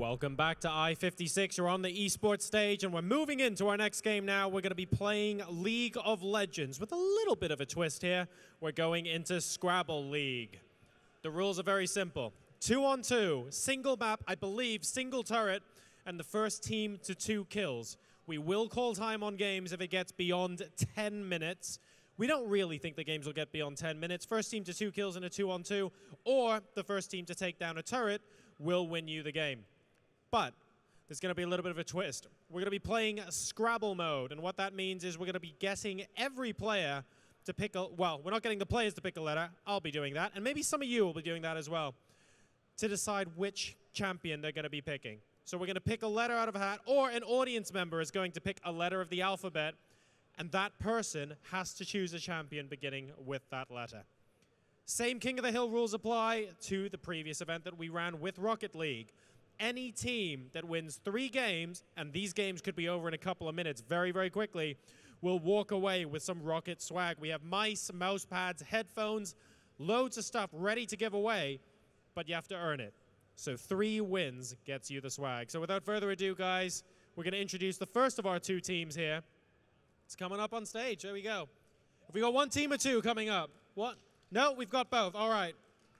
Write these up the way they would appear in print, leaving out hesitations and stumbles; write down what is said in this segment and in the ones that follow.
Welcome back to I-56. You're on the esports stage, and we're moving into our next game now. We're going to be playing League of Legends with a little bit of a twist here. We're going into Scrabble League. The rules are very simple. 2-on-2, single map, I believe, single turret, and the first team to 2 kills. We will call time on games if it gets beyond 10 minutes. We don't really think the games will get beyond 10 minutes. First team to 2 kills in a 2-on-2, or the first team to take down a turret will win you the game. But there's going to be a little bit of a twist. We're going to be playing Scrabble mode, and what that means is we're going to be getting every player to pick a, well, we're not getting the players to pick a letter. I'll be doing that, and maybe some of you will be doing that as well, to decide which champion they're going to be picking. So we're going to pick a letter out of a hat, or an audience member is going to pick a letter of the alphabet, and that person has to choose a champion beginning with that letter. Same King of the Hill rules apply to the previous event that we ran with Rocket League. Any team that wins 3 games, and these games could be over in a couple of minutes very, very quickly, will walk away with some Rocket swag. We have mice, mouse pads, headphones, loads of stuff ready to give away, but you have to earn it. So 3 wins gets you the swag. So without further ado, guys, we're going to introduce the first of our 2 teams here. It's coming up on stage. There we go. Have we got 1 team or 2 coming up? What? No, we've got both. All right.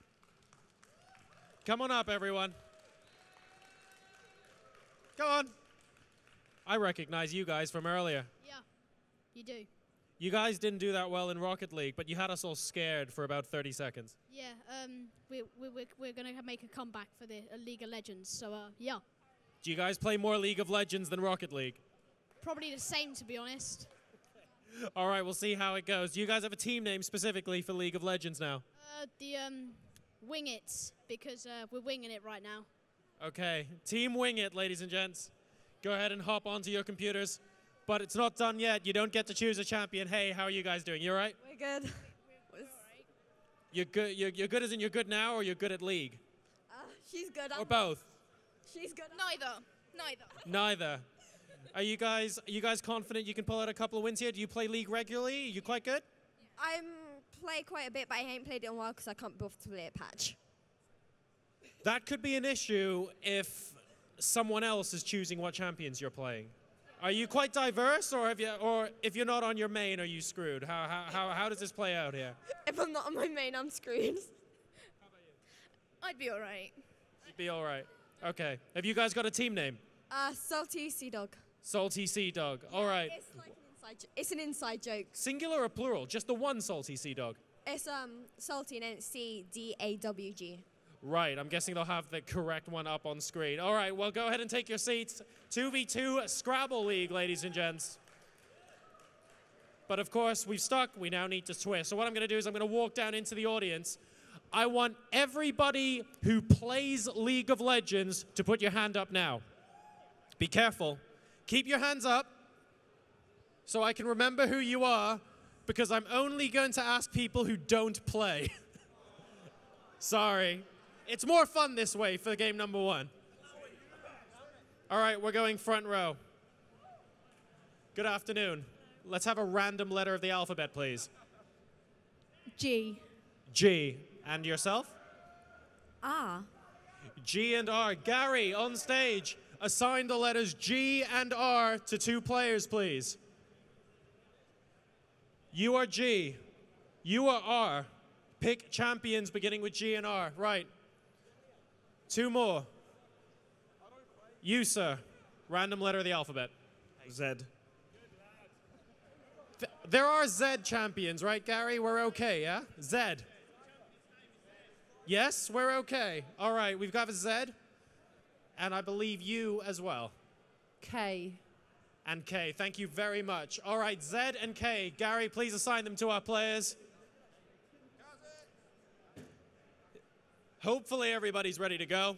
Come on up, everyone. Go on. I recognize you guys from earlier. Yeah, you do. You guys didn't do that well in Rocket League, but you had us all scared for about 30 seconds. Yeah, we're going to make a comeback for the League of Legends, so yeah. Do you guys play more League of Legends than Rocket League? Probably the same, to be honest. All right, we'll see how it goes. Do you guys have a team name specifically for League of Legends now? Wing It, because we're winging it right now. Okay, Team Wing It, ladies and gents. Go ahead and hop onto your computers. But it's not done yet. You don't get to choose a champion. Hey, how are you guys doing? You all right? We're good. You're good. You're good as in you're good now, or you're good at League? She's good. Or both? She's good. Neither. Are you guys confident you can pull out a couple of wins here? Do you play League regularly? Are you quite good? I play quite a bit, but I ain't played it in a while because I can't bother to play a patch. That could be an issue if someone else is choosing what champions you're playing. Are you quite diverse, or if you're not on your main, are you screwed? How does this play out here? If I'm not on my main, I'm screwed. How about you? I'd be all right. You'd be all right. Okay. Have you guys got a team name? Salty Sea Dog. Salty Sea Dog. All right. It's like it's an inside joke. Singular or plural? Just the one Salty Sea Dog? It's salty and then it's CDAWG. Right, I'm guessing they'll have the correct one up on screen. All right, well, go ahead and take your seats. 2v2 Scrabble League, ladies and gents. But of course, we've stuck. We now need to twist. So what I'm going to do is I'm going to walk down into the audience. I want everybody who plays League of Legends to put your hand up now. Be careful. Keep your hands up so I can remember who you are, because I'm only going to ask people who don't play. Sorry. It's more fun this way for game number 1. All right, we're going front row. Good afternoon. Let's have a random letter of the alphabet, please. G. G. And yourself? R. G and R. Gary, on stage. Assign the letters G and R to 2 players, please. You are G. You are R. Pick champions beginning with G and R. Right. 2 more. You, sir. Random letter of the alphabet. Z. There are Z champions, right, Gary? We're okay, yeah? Z. Yes, we're okay. All right, we've got a Z. And I believe you as well. K. And K. Thank you very much. All right, Z and K. Gary, please assign them to our players. Hopefully everybody's ready to go.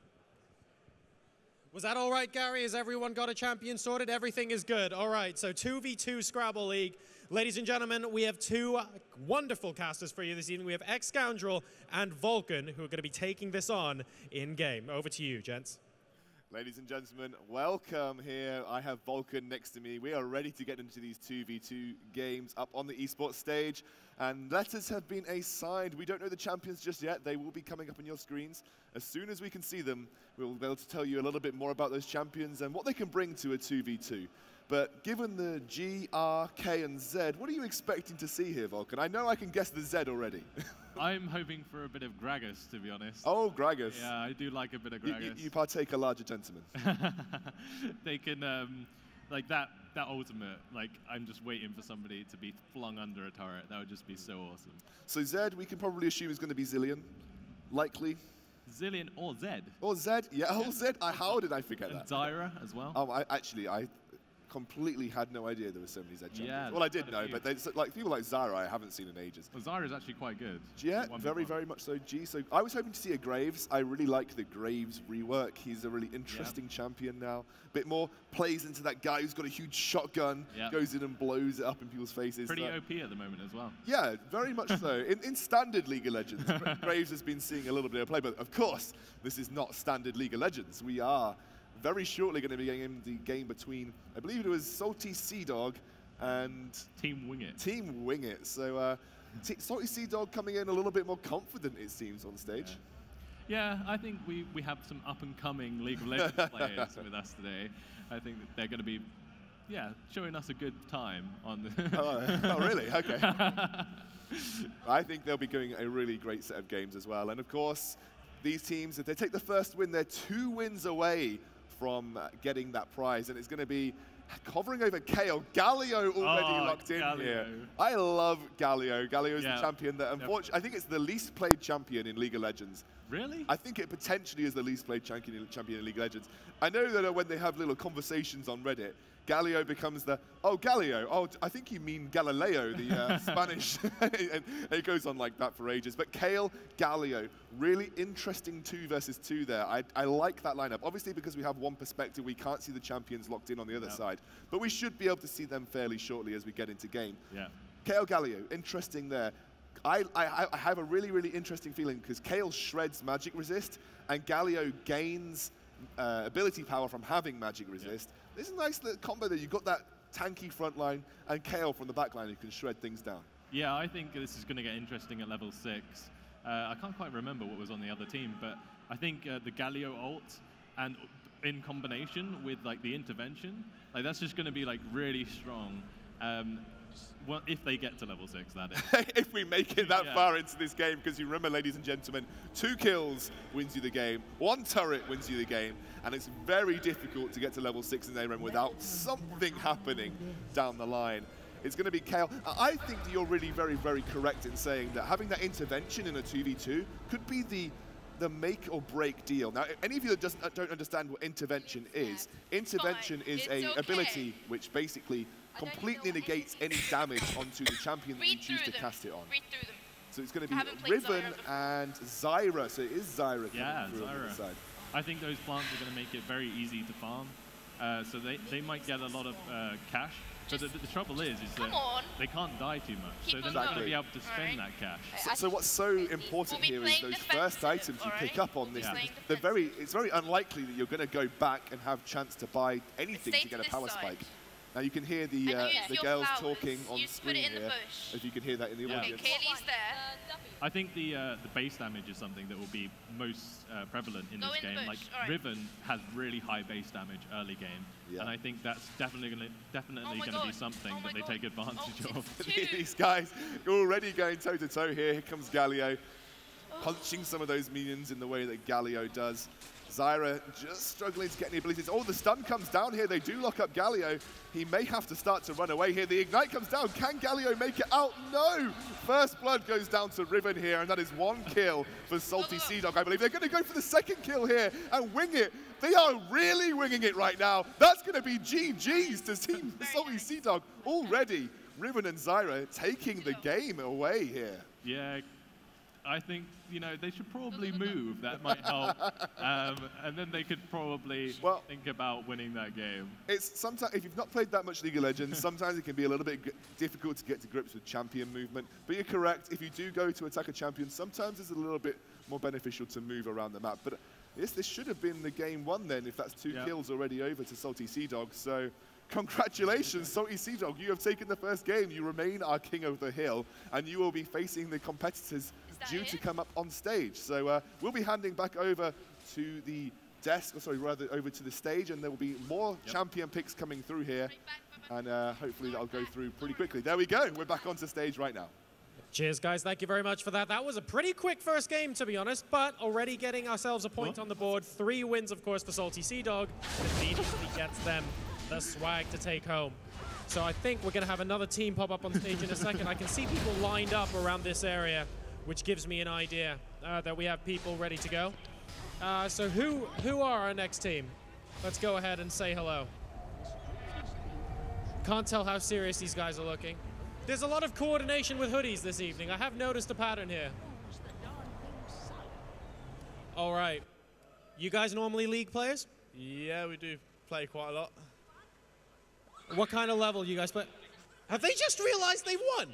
Was that all right, Gary? Has everyone got a champion sorted? Everything is good. All right, so 2v2 Scrabble League. Ladies and gentlemen, we have 2 wonderful casters for you this evening. We have X-Scoundrel and Vulcan, who are going to be taking this on in-game. Over to you, gents. Ladies and gentlemen, welcome here. I have Vulcan next to me. We are ready to get into these 2v2 games up on the esports stage. And letters have been assigned. We don't know the champions just yet. They will be coming up on your screens. As soon as we can see them, we'll be able to tell you a little bit more about those champions and what they can bring to a 2v2. But given the G, R, K, and Z, what are you expecting to see here, Vulcan? I know I can guess the Z already. I'm hoping for a bit of Gragas, to be honest. Oh, Gragas. Yeah, I do like a bit of Gragas. You partake a larger gentleman. They can, like that ultimate, like I'm just waiting for somebody to be flung under a turret. That would just be so awesome. So Z, we can probably assume is going to be Zilean, likely. Zilean or Zed. Or Zed, yeah, oh Zed. How did I forget and that? Zyra as well. I completely had no idea there were so many Z champions. Yeah, well, I did know, but people like Zyra I haven't seen in ages. Well, Zyra's actually quite good. Yeah, very much so. G. So I was hoping to see a Graves. I really like the Graves rework. He's a really interesting champion now. Bit more plays into that guy who's got a huge shotgun, goes in and blows it up in people's faces. Pretty OP at the moment as well. Yeah, very much so. In standard League of Legends, Graves has been seeing a little bit of play, but of course, this is not standard League of Legends. We are very shortly going to be getting in the game between, I believe it was Salty Sea Dog and Team Wing It. Team Wing It. So Salty Sea Dog coming in a little bit more confident, it seems, on stage. Yeah, I think we have some up-and-coming League of Legends players with us today. I think that they're going to be, showing us a good time on the oh, really? Okay. I think they'll be doing a really great set of games as well. And of course, these teams, if they take the first win, they're 2 wins away from getting that prize. And it's going to be hovering over Kale. Galio already locked in here. I love Galio. Galio is the champion that, unfortunately, I think it's the least played champion in League of Legends. Really? I think it potentially is the least played champion in League of Legends. I know that when they have little conversations on Reddit, Galio becomes the, Galio, I think you mean Galileo, the Spanish. And it goes on like that for ages. But Kale, Galio, really interesting 2 versus 2 there. I like that lineup. Obviously, because we have one perspective, we can't see the champions locked in on the other side. But we should be able to see them fairly shortly as we get into game. Yeah. Kale, Galio, interesting there. I have a really, really interesting feeling because Kale shreds magic resist and Galio gains ability power from having magic resist. This is a nice little combo there. You've got that tanky front line and Kale from the back line who can shred things down. Yeah, I think this is going to get interesting at level 6. I can't quite remember what was on the other team, but I think the Galio ult and in combination with like the intervention, like that's just going to be like really strong. Well, if they get to level 6, that is. If we make it that far into this game, because you remember, ladies and gentlemen, 2 kills wins you the game, 1 turret wins you the game, and it's very difficult to get to level 6 in ARAM without something happening down the line. It's going to be Kale. I think that you're really very, very correct in saying that having that intervention in a 2v2 could be the make or break deal. Now, any of you that don't understand what intervention is, intervention is an ability which basically completely negates any damage onto the champion that you choose to cast it on. So it's going to be Riven and Zyra. So it is Zyra coming through on the side. I think those plants are going to make it very easy to farm. So they might get a lot of cash. But the trouble is that they can't die too much. So they're not going to be able to spend that cash. So what's so important here is those first items you pick up on this. It's very unlikely that you're going to go back and have chance to buy anything to get a power spike. Now you can hear the girls talking on screen here, if you can hear that in the audience. Kaylee's there. I think the base damage is something that will be most prevalent in this game. Like Riven has really high base damage early game, and I think that's definitely going to be something that they take advantage of. These guys already going toe to toe here. Here comes Galio, punching some of those minions in the way that Galio does. Zyra just struggling to get any abilities. Oh, the stun comes down here. They do lock up Galio. He may have to start to run away here. The ignite comes down. Can Galio make it out? No! First blood goes down to Riven here, and that is 1 kill for Salty Sea Dog, I believe. They're going to go for the 2nd kill here and wing it. They are really winging it right now. That's going to be GG's to Team Salty Sea Dog already. Riven and Zyra taking the game away here. Yeah. I think, they should probably move. That might help. And then they could probably think about winning that game. It's sometimes, if you've not played that much League of Legends, sometimes it can be a little bit difficult to get to grips with champion movement. But you're correct. If you do go to attack a champion, sometimes it's a little bit more beneficial to move around the map. But this should have been the game one then, if that's 2 Yeah. kills already over to Salty Sea Dog. So congratulations, Salty Sea Dog. You have taken the first game. You remain our king of the hill, and you will be facing the competitors due to come up on stage. So we'll be handing back over to the desk, or sorry, rather over to the stage, and there will be more champion picks coming through here, and hopefully that'll go through pretty quickly. There we go. We're back onto stage right now. Cheers, guys. Thank you very much for that. That was a pretty quick first game, to be honest, but already getting ourselves a point on the board. 3 wins, of course, for Salty Sea Dog. Immediately gets them the swag to take home. So I think we're going to have another team pop up on stage in a second. I can see people lined up around this area, which gives me an idea that we have people ready to go. So who are our next team? Let's go ahead and say hello. Can't tell how serious these guys are looking. There's a lot of coordination with hoodies this evening. I have noticed a pattern here. All right. You guys normally League players? Yeah, we do play quite a lot. What kind of level you guys play? Have they just realized they won?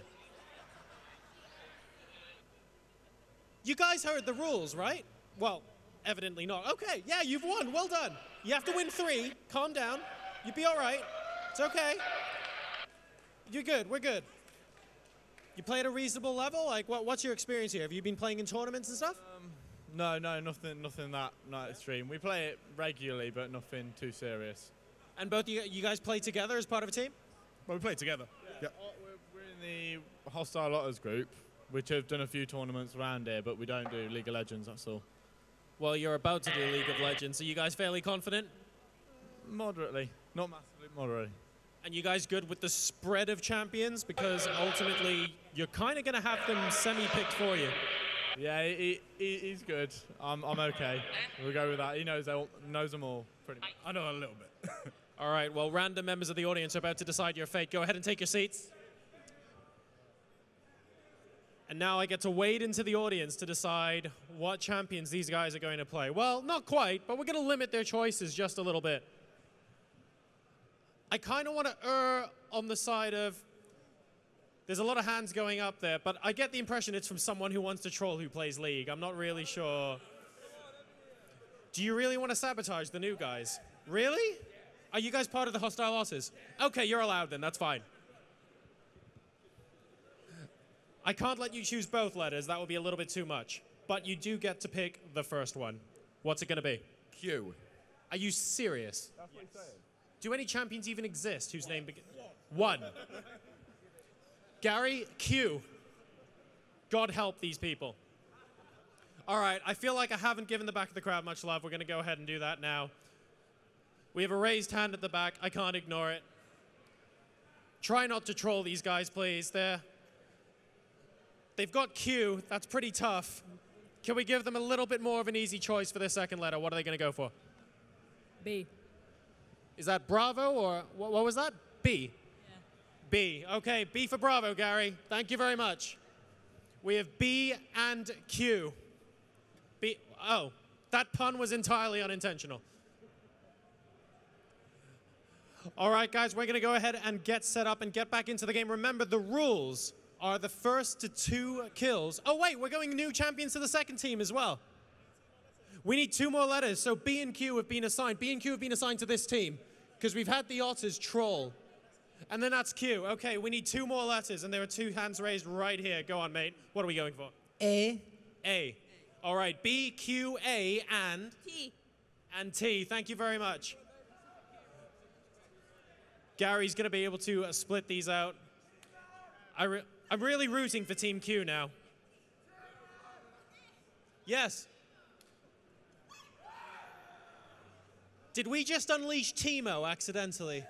You guys heard the rules, right? Well, evidently not. Okay, yeah, you've won. Well done. You have to win 3. Calm down. You'll be all right. It's okay. You're good. We're good. You play at a reasonable level? Like, what's your experience here? Have you been playing in tournaments and stuff? No, nothing that extreme. We play it regularly, but nothing too serious. And both you guys play together as part of a team? Well, we play together. Yeah. We're in the Hostile Otters group, which have done a few tournaments around here, but we don't do League of Legends, that's all. Well, you're about to do League of Legends. Are you guys fairly confident? Moderately. Not massively, moderately. And you guys good with the spread of champions? Because ultimately, you're kind of going to have them semi-picked for you. Yeah, he's good. I'm okay. We'll go with that. He knows them all, pretty much. I know a little bit. All right, well, random members of the audience are about to decide your fate. Go ahead and take your seats. And now I get to wade into the audience to decide what champions these guys are going to play. Well, not quite, but we're going to limit their choices just a little bit. I kind of want to err on the side of, there's a lot of hands going up there, but I get the impression it's from someone who wants to troll who plays League. I'm not really sure. Do you really want to sabotage the new guys? Really? Are you guys part of the Hostile Otters? Okay, you're allowed then, that's fine. I can't let you choose both letters, that would be a little bit too much. But you do get to pick the first one. What's it going to be? Q. Are you serious? That's what he's saying. Do any champions even exist whose name begins? 1. Gary, Q. God help these people. All right, I feel like I haven't given the back of the crowd much love. We're going to go ahead and do that now. We have a raised hand at the back. I can't ignore it. Try not to troll these guys, please. They've got Q. That's pretty tough. Can we give them a little bit more of an easy choice for their second letter? What are they going to go for? B. Is that Bravo or what was that? B. Yeah. B. Okay, B for Bravo, Gary. Thank you very much. We have B and Q. B. Oh, that pun was entirely unintentional. All right, guys, we're going to go ahead and get set up and get back into the game. Remember, the rules are the first to 2 kills. Oh, wait, we're going new champions to the second team as well. We need 2 more letters, so B and Q have been assigned. B and Q have been assigned to this team because we've had the Otters troll. And then that's Q. Okay, we need 2 more letters, and there are 2 hands raised right here. Go on, mate. What are we going for? A. A. All right, B, Q, A, and? T. And T. Thank you very much. Gary's going to be able to split these out. I'm really rooting for Team Q now. Yes. Did we just unleash Teemo accidentally?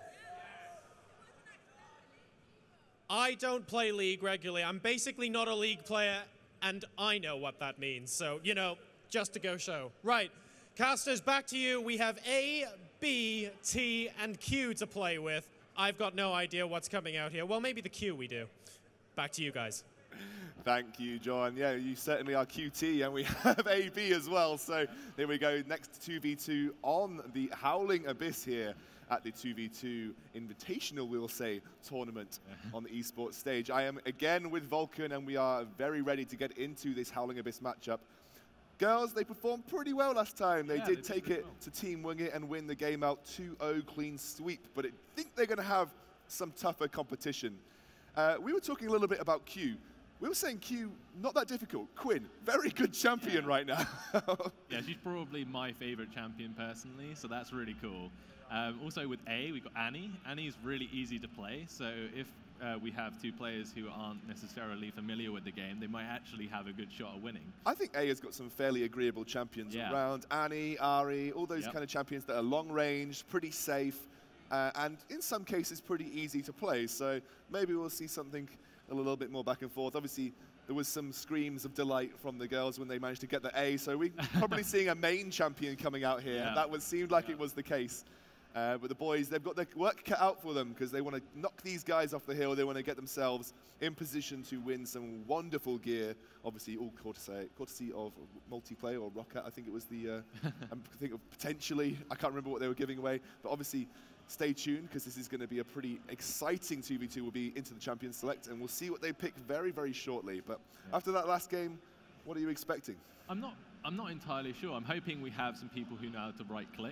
I don't play League regularly. I'm basically not a League player, and I know what that means. So, you know, just to go show. Right. Casters, back to you. We have A, B, T, and Q to play with. I've got no idea what's coming out here. Well, maybe the Q we do. Back to you guys. Thank you, John. Yeah, you certainly are QT, and we have AB as well. So here we go, next 2v2 on the Howling Abyss here at the 2v2 Invitational, we'll say, tournament on the esports stage. I am again with Vulcan, and we are very ready to get into this Howling Abyss matchup. Girls, they performed pretty well last time. They Yeah, did they did take really it well. to Team Wing It and win the game out 2-0 clean sweep, but I think they're going to have some tougher competition. We were talking a little bit about Q. We were saying Q, not that difficult. Quinn, very good champion right now. Yeah, she's probably my favorite champion personally, so that's really cool. Also with A, we've got Annie. Annie's really easy to play, so if we have two players who aren't necessarily familiar with the game, they might actually have a good shot at winning. I think A has got some fairly agreeable champions Yeah. around. Annie, Ari, all those Yep. kind of champions that are long range, pretty safe, and in some cases pretty easy to play. So maybe we'll see something a little bit more back and forth. Obviously, there was some screams of delight from the girls when they managed to get the A. So we're probably seeing a main champion coming out here. Yeah. That seemed like it was the case. But the boys, they've got their work cut out for them because they want to knock these guys off the hill. They want to get themselves in position to win some wonderful gear. Obviously, all courtesy of Multiplayer or Rocket. I think it was the, I think of potentially, I can't remember what they were giving away. But obviously, stay tuned because this is going to be a pretty exciting 2v2. We'll be into the Champions Select and we'll see what they pick very, very shortly. But after that last game, what are you expecting? I'm not entirely sure. I'm hoping we have some people who know how to right-click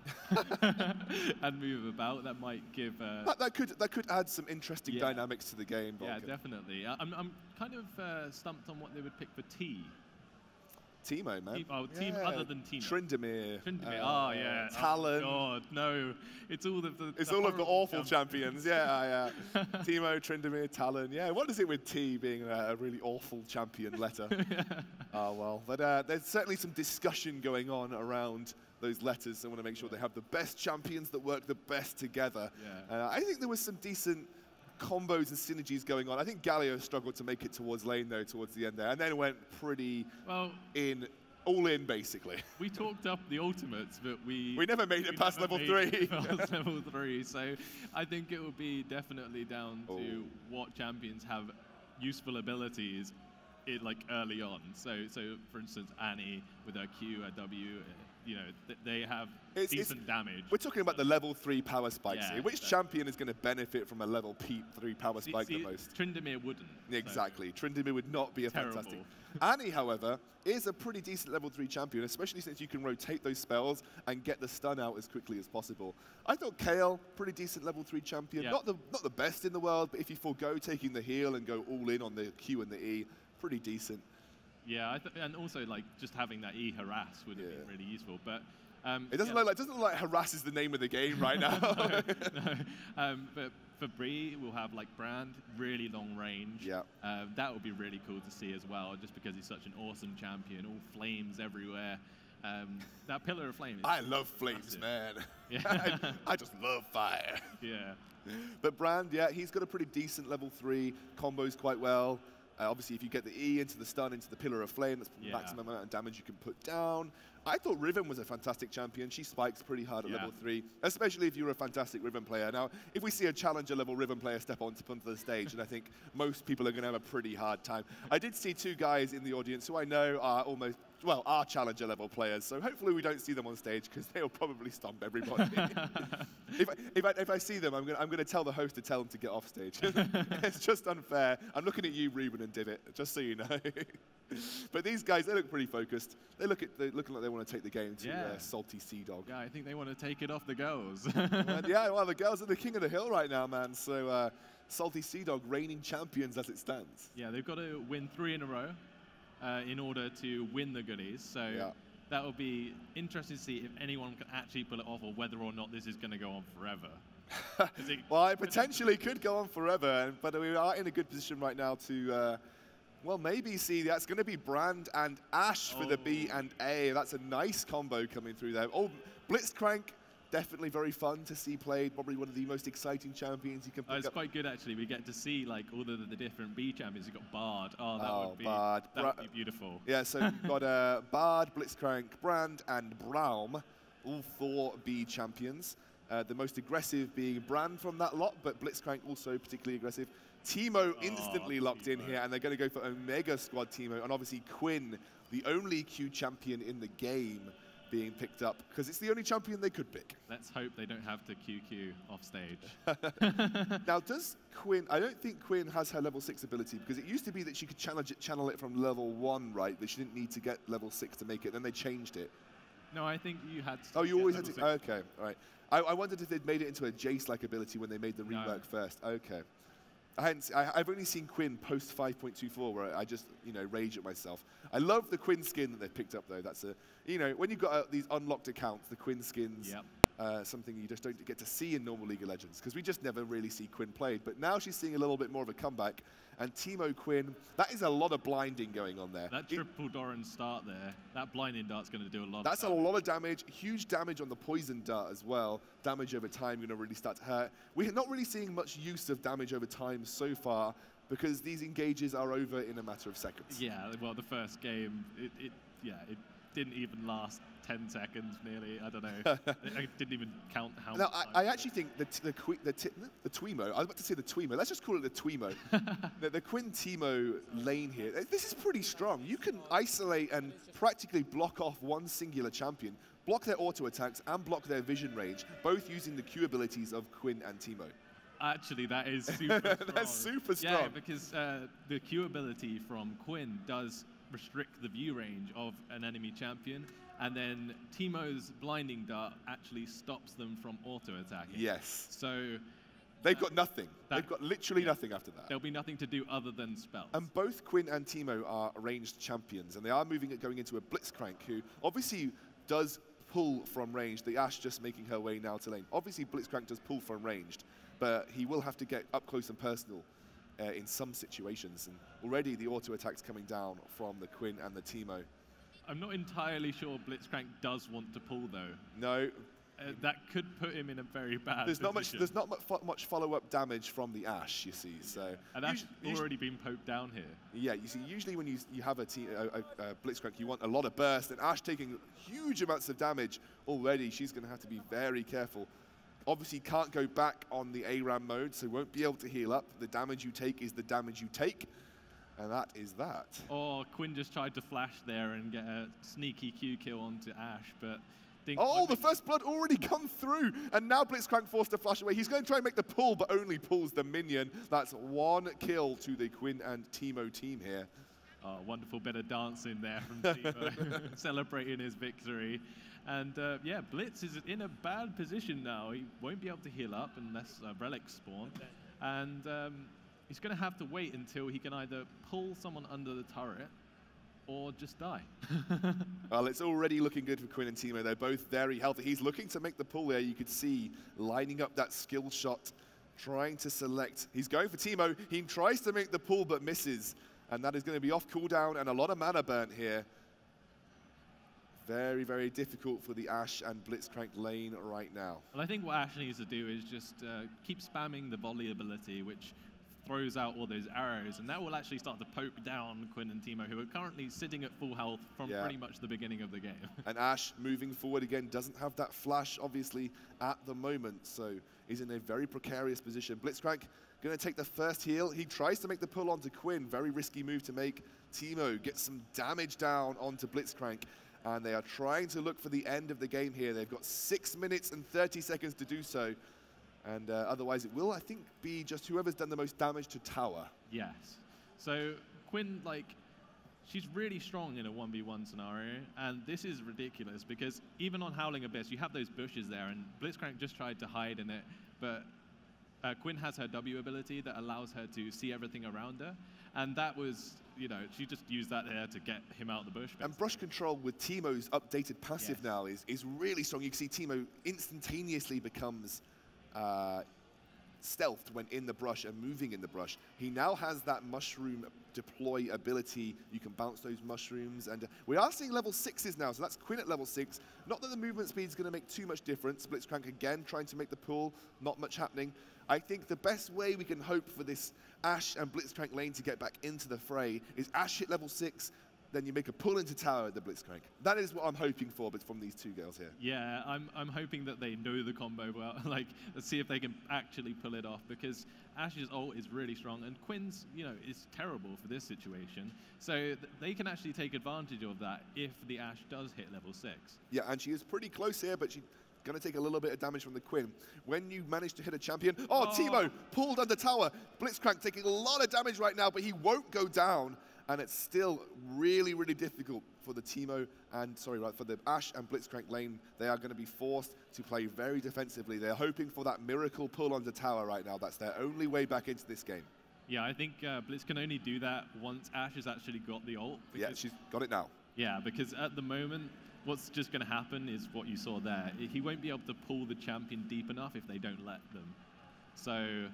and move about. That might give. That could add some interesting dynamics to the game. Yeah, Vulcan. definitely. I'm kind of stumped on what they would pick for T. Teemo, man. Team other than Teemo. Tryndamere. Oh yeah. Talon. Oh God, no! It's all of the. It's all of the awful champions. Yeah. Teemo, Tryndamere, Talon. Yeah. What is it with T being a really awful champion letter? Oh well. But there's certainly some discussion going on around those letters. I want to make sure they have the best champions that work the best together. Yeah. I think there was some decent combos and synergies going on. I think Galio struggled to make it towards lane though, towards the end there, and then went pretty all in basically. We talked up the ultimates, but we never made it past level 3. Past level 3, so I think it will be definitely down to what champions have useful abilities, like early on. So for instance, Annie with her Q, her W. They have decent damage. We're talking about the level 3 power spikes Yeah, here. Which exactly. champion is going to benefit from a level 3 power spike the most? Tryndamere wouldn't. Exactly. Tryndamere would not be a Terrible. fantastic. Annie, however, is a pretty decent level 3 champion, especially since you can rotate those spells and get the stun out as quickly as possible. I thought Kale, pretty decent level 3 champion. Yeah. Not the best in the world, but if you forego taking the heal and go all in on the Q and the E, pretty decent. Yeah, and also like just having that E harass would have been really useful. But it doesn't look like harass is the name of the game right now. But for Bree, we'll have like Brand, really long range. Yeah. That would be really cool to see as well, just because he's such an awesome champion, all flames everywhere. That Pillar of Flame. I love flames, man. Yeah. I just love fire. Yeah. But Brand, yeah, he's got a pretty decent level 3, combos quite well. Obviously, if you get the E into the stun, into the Pillar of Flame, that's the maximum amount of damage you can put down. I thought Riven was a fantastic champion. She spikes pretty hard at level 3, especially if you're a fantastic Riven player. Now, if we see a challenger level Riven player step onto the stage, and I think most people are going to have a pretty hard time. I did see 2 guys in the audience who I know are are challenger level players, so hopefully we don't see them on stage because they'll probably stomp everybody. if I see them, I'm going to tell the host to tell them to get off stage. It's just unfair. I'm looking at you, Ruben and Divot, just so you know. But these guys, they look pretty focused. They're looking like they want to take the game to Salty Sea Dog. Yeah, I think they want to take it off the girls. Yeah, well, the girls are the king of the hill right now, man. So Salty Sea Dog reigning champions as it stands. Yeah, they've got to win 3 in a row in order to win the goodies. So that will be interesting to see if anyone can actually pull it off, or whether or not this is going to go on forever. Well, it potentially could go on forever, but we are in a good position right now to, well, maybe see that's going to be Brand and Ash for the B and A. That's a nice combo coming through there. Oh, Blitzcrank, definitely very fun to see played. Probably one of the most exciting champions you can pick up. It's quite good, actually. We get to see like all the different B champions. You've got Bard. Oh, that would be beautiful. Yeah, so we've got Bard, Blitzcrank, Brand, and Braum, all 4 B champions. The most aggressive being Brand from that lot, but Blitzcrank also particularly aggressive. Teemo instantly locked in here, and they're going to go for Omega Squad Teemo, and obviously Quinn, the only Q champion in the game. being picked up because it's the only champion they could pick. Let's hope they don't have to QQ off stage. Now, does Quinn, I don't think Quinn has her level 6 ability because it used to be that she could channel it from level 1, right? That she didn't need to get level 6 to make it. Then they changed it. No, I think you had to. Oh, you always had to. 6. Okay, all right. I wondered if they'd made it into a Jace-like ability when they made the rework first. Okay. I've only seen Quinn post 5.24 where I just, rage at myself. I love the Quinn skin that they've picked up, though. That's when you've got these unlocked accounts, the Quinn skins, something you just don't get to see in normal League of Legends, because we just never really see Quinn played. But now she's seeing a little bit more of a comeback. And Teemo Quinn, that is a lot of blinding going on there. That triple Doran start there, that blinding dart's going to do a lot. That's a lot of damage, huge damage on the poison dart as well. Damage over time going to really start to hurt. We're not really seeing much use of damage over time so far because these engages are over in a matter of seconds. Yeah, well, the first game, it didn't even last 10 seconds nearly. I don't know. I didn't even count how much. I actually think the Teemo, I was about to say the Teemo, let's just call it the Teemo. the Quinn Teemo lane here, this is pretty strong. You can isolate and practically block off one singular champion, block their auto attacks and block their vision range, both using the Q abilities of Quinn and Teemo. Actually, that is super strong. That's super strong. Yeah, because the Q ability from Quinn does restrict the view range of an enemy champion, and then Teemo's blinding dart actually stops them from auto-attacking. Yes. So they've got nothing. They've got literally nothing after that. There'll be nothing to do other than spells. And both Quinn and Teemo are ranged champions, and they are going into a Blitzcrank, who obviously does pull from range. The Ashe just making her way now to lane. Obviously, Blitzcrank does pull from ranged, but he will have to get up close and personal in some situations. And already the auto attacks coming down from the Quinn and the Teemo. I'm not entirely sure Blitzcrank does want to pull, though. No. That could put him in a very bad position. There's not much follow-up damage from the Ashe, you see. So and Ashe already been poked down here. Yeah, you see, usually when you have a Blitzcrank, you want a lot of burst, and Ashe taking huge amounts of damage already. She's going to have to be very careful. Obviously, can't go back on the ARAM mode, so won't be able to heal up. The damage you take is the damage you take. And that is that. Oh, Quinn just tried to flash there and get a sneaky Q kill onto Ashe, but didn't. Oh, the first blood already come through, and now Blitzcrank forced to flash away. He's going to try and make the pull, but only pulls the minion. That's one kill to the Quinn and Teemo team here. Oh, wonderful bit of dancing there from Teemo, celebrating his victory. And yeah, Blitz is in a bad position now. He won't be able to heal up unless relics spawn. And he's going to have to wait until he can either pull someone under the turret or just die. Well, it's already looking good for Quinn and Teemo. They're both very healthy. He's looking to make the pull there. You could see lining up that skill shot, trying to select. He's going for Teemo. He tries to make the pull but misses. And that is going to be off cooldown and a lot of mana burnt here. Very, very difficult for the Ashe and Blitzcrank lane right now. Well, I think what Ashe needs to do is just keep spamming the volley ability, which throws out all those arrows, and that will actually start to poke down Quinn and Teemo, who are currently sitting at full health from pretty much the beginning of the game. And Ashe, moving forward again, doesn't have that flash, obviously, at the moment, so he's in a very precarious position. Blitzcrank going to take the first heal. He tries to make the pull onto Quinn. Very risky move to make. Teemo gets some damage down onto Blitzcrank, and they are trying to look for the end of the game here. They've got 6 minutes and 30 seconds to do so. And otherwise it will, I think, be just whoever's done the most damage to tower. Yes. So Quinn, she's really strong in a 1v1 scenario, and this is ridiculous because even on Howling Abyss, you have those bushes there, and Blitzcrank just tried to hide in it, but Quinn has her W ability that allows her to see everything around her, and that was, she just used that there to get him out of the bush. Basically. And brush control with Teemo's updated passive now is really strong. You can see Teemo instantaneously becomes stealthed when in the brush and moving in the brush. He now has that mushroom deploy ability. You can bounce those mushrooms, and we are seeing level 6s now, so that's Quinn at level 6. Not that the movement speed is going to make too much difference. Blitzcrank again trying to make the pull, not much happening. I think the best way we can hope for this Ashe and Blitzcrank lane to get back into the fray is Ashe hit level 6, then you make a pull into tower at the Blitzcrank. That is what I'm hoping for, but from these two girls here. Yeah, I'm hoping that they know the combo well. Like, let's see if they can actually pull it off, because Ash's ult is really strong, and Quinn's, is terrible for this situation. So they can actually take advantage of that if the Ash does hit level 6. Yeah, and she is pretty close here, but she's going to take a little bit of damage from the Quinn. When you manage to hit a champion, Teemo pulled under tower. Blitzcrank taking a lot of damage right now, but he won't go down. And it's still really, really difficult for the Teemo and, for the Ash and Blitzcrank lane. They are going to be forced to play very defensively. They're hoping for that miracle pull on the tower right now. That's their only way back into this game. Yeah, I think Blitz can only do that once Ash has actually got the ult. Yeah, she's got it now. Yeah, because at the moment, what's just going to happen is what you saw there. He won't be able to pull the champion deep enough if they don't let them. So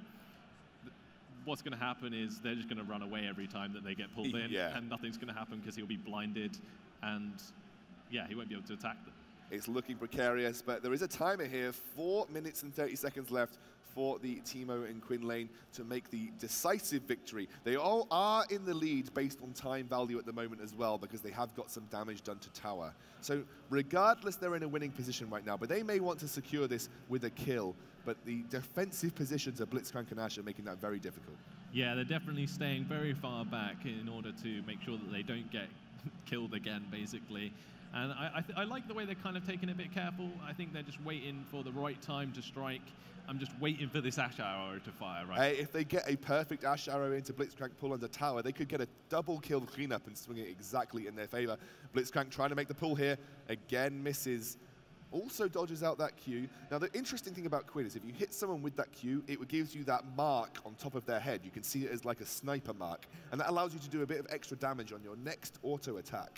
what's going to happen is they're just going to run away every time that they get pulled in, and nothing's going to happen because he'll be blinded, and yeah, he won't be able to attack them. It's looking precarious, but there is a timer here, 4 minutes and 30 seconds left for the Teemo and Quinn lane to make the decisive victory. They all are in the lead based on time value at the moment as well, because they have got some damage done to tower. So regardless, they're in a winning position right now, but they may want to secure this with a kill. But the defensive positions of Blitzcrank and Ash are making that very difficult. Yeah, they're definitely staying very far back in order to make sure that they don't get killed again, basically. And I like the way they're kind of taking it a bit careful. I think they're just waiting for the right time to strike. I'm just waiting for this Ash arrow to fire, right? Hey, if they get a perfect Ash arrow into Blitzcrank pull on the tower, they could get a double kill cleanup and swing it exactly in their favor. Blitzcrank trying to make the pull here, again misses. Also dodges out that Q. Now, the interesting thing about Quinn is if you hit someone with that Q, it gives you that mark on top of their head. You can see it as like a sniper mark, and that allows you to do a bit of extra damage on your next auto attack.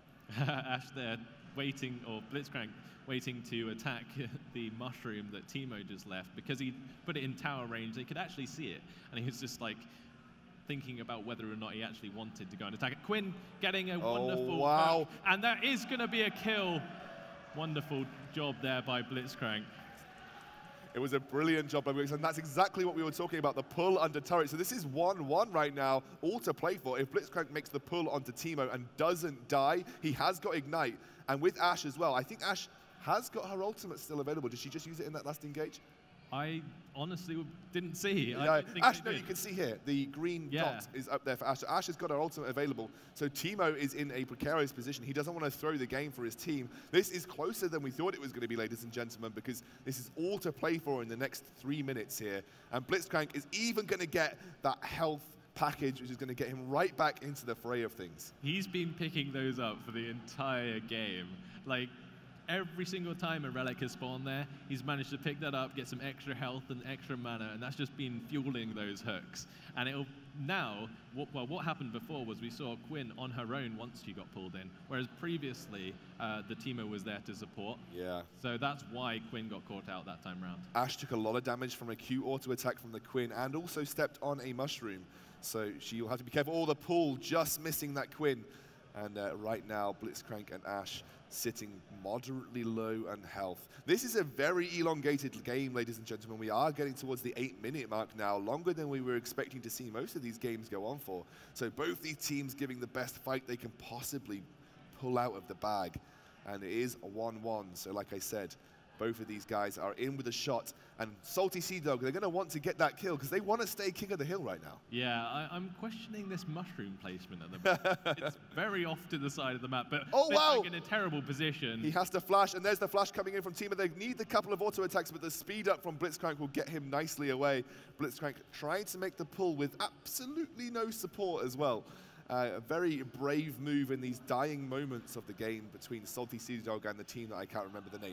Ash there waiting, or Blitzcrank waiting to attack the mushroom that Teemo just left. Because he put it in tower range, they could actually see it. And he was just like thinking about whether or not he actually wanted to go and attack it. Quinn getting a wonderful wow. And that is going to be a kill. Wonderful job there by Blitzcrank. It was a brilliant job by Blitzcrank, and that's exactly what we were talking about, the pull under turret. So this is 1-1 right now, all to play for. If Blitzcrank makes the pull onto Teemo and doesn't die, he has got Ignite. And with Ash as well, I think Ash has got her ultimate still available. Did she just use it in that last engage? I honestly didn't see. Yeah, Ash, no, you can see here, the green dot is up there for Ash. So Ash has got her ultimate available. So Teemo is in a precarious position. He doesn't want to throw the game for his team. This is closer than we thought it was going to be, ladies and gentlemen, because this is all to play for in the next 3 minutes here. And Blitzcrank is even going to get that health package, which is going to get him right back into the fray of things. He's been picking those up for the entire game. Like, every single time a relic has spawned there, he's managed to pick that up, get some extra health and extra mana, and that's just been fueling those hooks. And it'll now, what happened before was we saw Quinn on her own once she got pulled in, whereas previously the Teemo was there to support. Yeah. So that's why Quinn got caught out that time round. Ash took a lot of damage from a Q auto attack from the Quinn and also stepped on a mushroom. So she'll have to be careful. Oh, the pull just missing that Quinn. And right now, Blitzcrank and Ash sitting moderately low on health. This is a very elongated game, ladies and gentlemen. We are getting towards the 8-minute mark now, longer than we were expecting to see most of these games go on for. So both these teams giving the best fight they can possibly pull out of the bag. And it is a 1-1, so like I said, both of these guys are in with a shot. And Salty Sea Dog, they're going to want to get that kill because they want to stay king of the hill right now. Yeah, I'm questioning this mushroom placement at the moment. It's very off to the side of the map, but wow, in a terrible position. He has to flash, and there's the flash coming in from Teemo. They need the couple of auto attacks, but the speed up from Blitzcrank will get him nicely away. Blitzcrank trying to make the pull with absolutely no support as well. A very brave move in these dying moments of the game between Salty Sea Dog and the team that I can't remember the name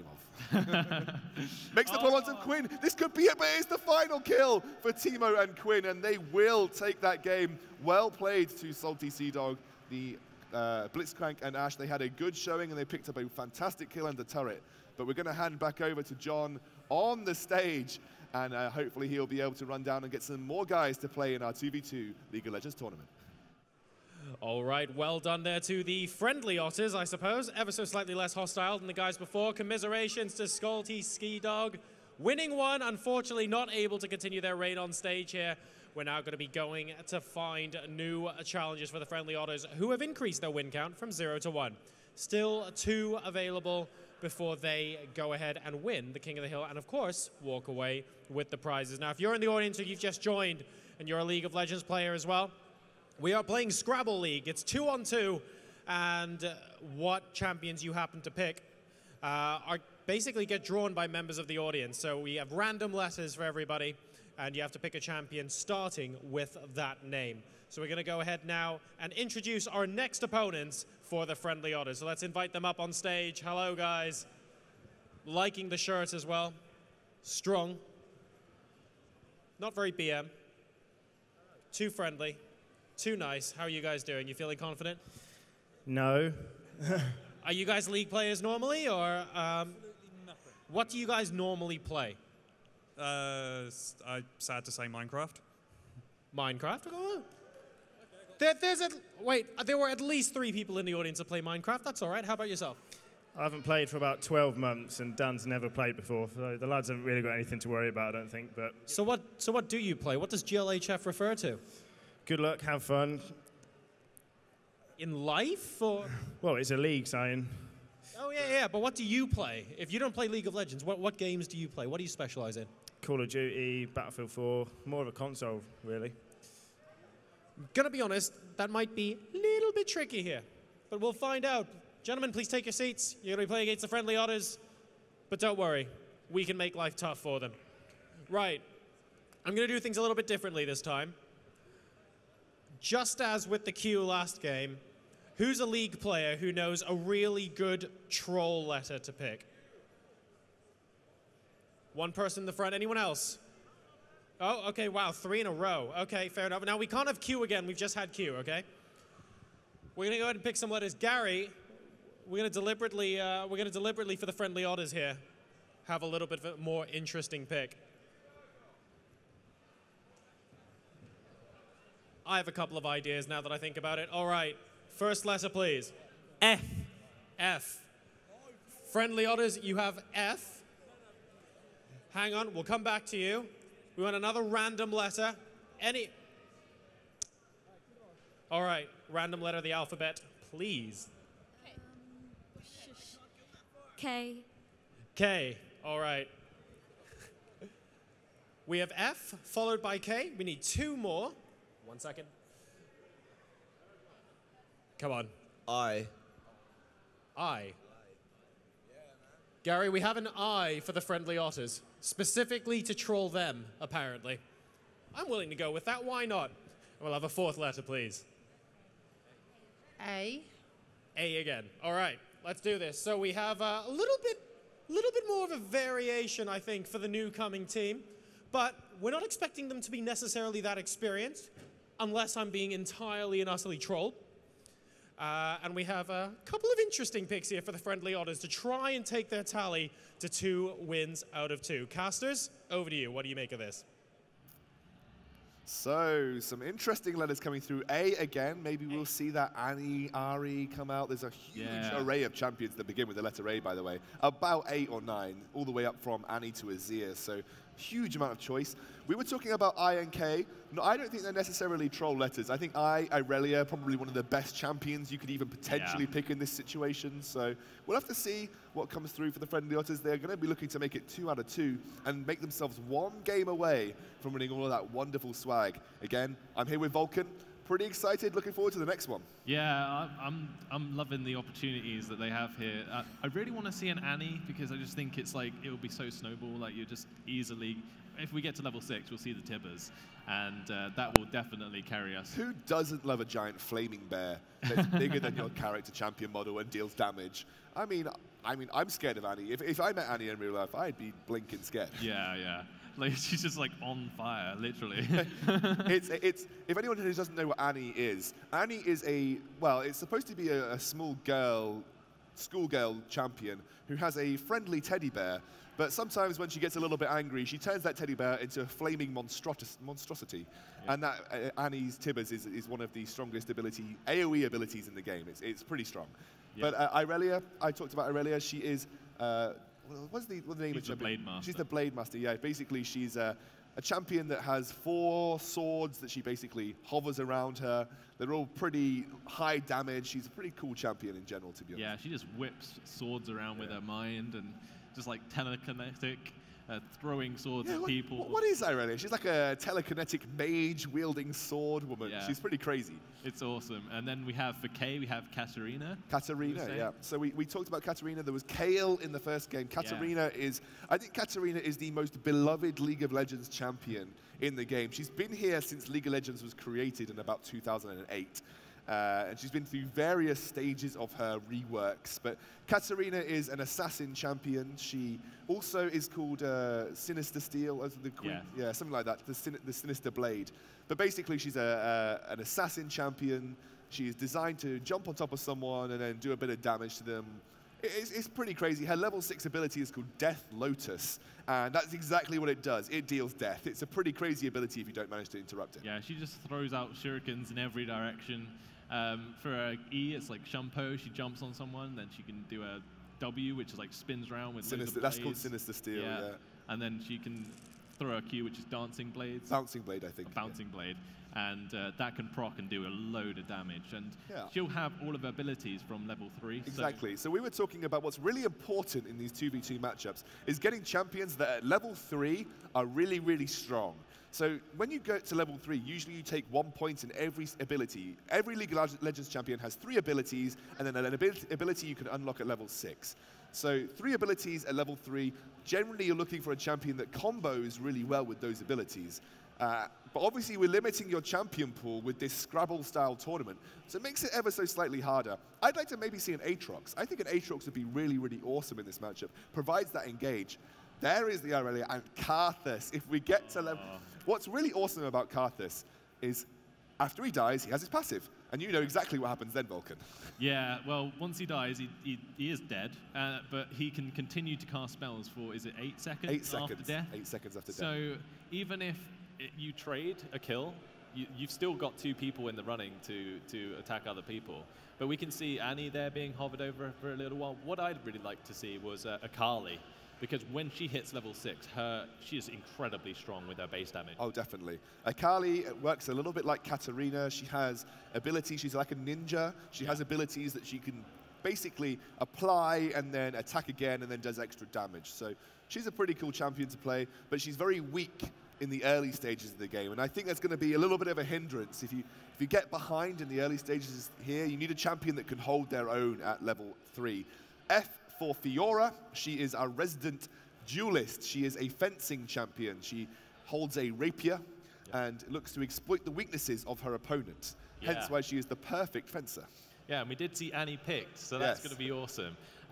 of. Makes the pull onto Quinn. This could be it, but it's the final kill for Teemo and Quinn, and they will take that game. Well played to Salty Sea Dog. The Blitzcrank and Ash, they had a good showing, and they picked up a fantastic kill under turret. But we're going to hand back over to John on the stage, and hopefully he'll be able to run down and get some more guys to play in our 2v2 League of Legends tournament. All right, well done there to the friendly Otters, I suppose. Ever so slightly less hostile than the guys before. Commiserations to Salty Sea Dog. Winning one, unfortunately not able to continue their reign on stage here we're now going to be going to find new challenges for the Friendly Otters, who have increased their win count from 0 to 1. Still 2 available before they go ahead and win the King of the Hill and, of course, walk away with the prizes. Now, if you're in the audience or you've just joined and you're a League of Legends player as well, we are playing Scrabble League. It's 2-on-2, and what champions you happen to pick are basically get drawn by members of the audience. So we have random letters for everybody, and you have to pick a champion starting with that name. So we're going to go ahead now and introduce our next opponents for the Friendly Otters. So let's invite them up on stage. Hello, guys. Liking the shirt as well. Strong. Not very BM. Too friendly. Too nice. How are you guys doing? You feeling confident? No. Are you guys League players normally, or what do you guys normally play? I'm sad to say Minecraft. Minecraft? Oh. There were at least 3 people in the audience that play Minecraft. That's all right. How about yourself? I haven't played for about 12 months, and Dan's never played before, so the lads haven't really got anything to worry about, I don't think. But So what do you play? What does GLHF refer to? good luck, have fun. In life, or? Well, it's a league, Cyan. Oh, yeah, but what do you play? If you don't play League of Legends, what games do you play? What do you specialize in? Call of Duty, Battlefield 4, more of a console, really. Gonna be honest, that might be a little bit tricky here, but we'll find out. Gentlemen, please take your seats. You're gonna be playing against the Friendly Otters, but don't worry, we can make life tough for them. Right, I'm gonna do things a little bit differently this time. Just as with the Q last game, who's a League player who knows a really good troll letter to pick? One person in the front, anyone else? Oh, okay, wow, 3 in a row. Okay, fair enough. Now, we can't have Q again. We've just had Q, okay? We're going to go ahead and pick some letters. Gary, we're going to deliberately, for the Friendly Otters here, have a little bit of a more interesting pick. I have a couple of ideas now that I think about it. All right, first letter, please. F. F. Friendly Otters, you have F. Hang on, we'll come back to you. We want another random letter. All right, random letter of the alphabet, please. K. K, all right. We have F, followed by K. We need 2 more. 1 second. Come on. I. Gary, we have an I for the Friendly Otters, specifically to troll them, apparently. I'm willing to go with that. Why not? We'll have a 4th letter, please. A. A again. All right, let's do this. So we have a little bit more of a variation, I think, for the new coming team. But we're not expecting them to be necessarily that experienced, unless I'm being entirely and utterly trolled. And we have a couple of interesting picks here for the Friendly Otters to try and take their tally to 2 wins out of 2. Casters, over to you. What do you make of this? So, some interesting letters coming through. A again, maybe we'll see that Annie, Ari come out. There's a huge array of champions that begin with the letter A, by the way. About 8 or 9, all the way up from Annie to Azir. So, huge amount of choice. We were talking about I and K. No, I don't think they're necessarily troll letters. I think Irelia, probably one of the best champions you could even potentially pick in this situation. So we'll have to see what comes through for the Friendly Otters. They're going to be looking to make it 2 out of 2 and make themselves 1 game away from winning all of that wonderful swag. Again, I'm here with Vulcan. Pretty excited, looking forward to the next one. Yeah, I'm loving the opportunities that they have here. I really want to see an Annie because I just think it's like, it will be so snowball, like you just easily, if we get to level 6, we'll see the Tibbers, and that will definitely carry us. Who doesn't love a giant flaming bear that's bigger than your character champion model and deals damage? I mean, I'm scared of Annie. If I met Annie in real life, I'd be blinking scared. Yeah. Like, she's just like on fire, literally. It's if anyone who doesn't know what Annie is it's supposed to be a schoolgirl champion who has a friendly teddy bear, but sometimes when she gets a little bit angry, she turns that teddy bear into a flaming monstrosity. Yeah. And that Annie's Tibbers is one of the strongest AoE abilities in the game. It's pretty strong. Yeah. But Irelia, I talked about Irelia. She is. What's the name of the Blade Master. She's the Blade Master, yeah. Basically, she's a champion that has 4 swords that she basically hovers around her. They're all pretty high damage. She's a pretty cool champion in general, to be honest. Yeah, she just whips swords around with her mind and just like telekinetic, throwing swords at people. What is Irelia? She's like a telekinetic mage-wielding sword woman. Yeah. She's pretty crazy. It's awesome. And then we have, for Kay, we have Katarina. Katarina, yeah. So we talked about Katarina. There was Kayle in the first game. Katarina is, I think Katarina is the most beloved League of Legends champion in the game. She's been here since League of Legends was created in about 2008. And she's been through various stages of her reworks. But Katarina is an assassin champion. She also is called Sinister Steel, as the queen. Yeah, something like that, the Sinister Blade. But basically, she's an assassin champion. She is designed to jump on top of someone and then do a bit of damage to them. It's pretty crazy. Her level 6 ability is called Death Lotus, and that's exactly what it does. It deals death. It's a pretty crazy ability if you don't manage to interrupt it. Yeah, she just throws out shurikens in every direction. For her E, it's like Shumpo. She jumps on someone, then she can do a W, which is like spins around with Sinister. That's called Sinister Steel, yeah. And then she can throw a Q, which is Dancing Blades. Bouncing Blade, I think. Bouncing Blade. And that can proc and do a load of damage. And she'll have all of her abilities from level 3. Exactly. So we were talking about what's really important in these 2v2 matchups is getting champions that at level 3 are really, really strong. So when you go to level 3, usually you take 1 point in every ability. Every League of Legends champion has 3 abilities, and then an ability you can unlock at level 6. So 3 abilities at level 3. Generally, you're looking for a champion that combos really well with those abilities. But obviously, we're limiting your champion pool with this Scrabble-style tournament, so it makes it ever so slightly harder. I'd like to maybe see an Aatrox. I think an Aatrox would be really, really awesome in this matchup. Provides that engage. There is the Irelia and Karthus. If we get to level... What's really awesome about Karthus is after he dies, he has his passive. And you know exactly what happens then, Vulcan. Yeah, well, once he dies, he is dead, but he can continue to cast spells for, is it 8 seconds, 8 seconds after death? 8 seconds after death. So even if you trade a kill, you've still got 2 people in the running to attack other people. But we can see Annie there being hovered over for a little while. What I'd really like to see was Akali, because when she hits level 6, she is incredibly strong with her base damage. Oh, definitely. Akali works a little bit like Katarina. She has abilities. She's like a ninja. She has abilities that she can basically apply and then attack again and then does extra damage. So she's a pretty cool champion to play, but she's very weak in the early stages of the game. And I think that's going to be a little bit of a hindrance. If you get behind in the early stages here, you need a champion that can hold their own at level 3. F for Fiora. She is our resident duelist. She is a fencing champion. She holds a rapier and looks to exploit the weaknesses of her opponent. Hence why she is the perfect fencer. Yeah, and we did see Annie picked, so that's going to be awesome.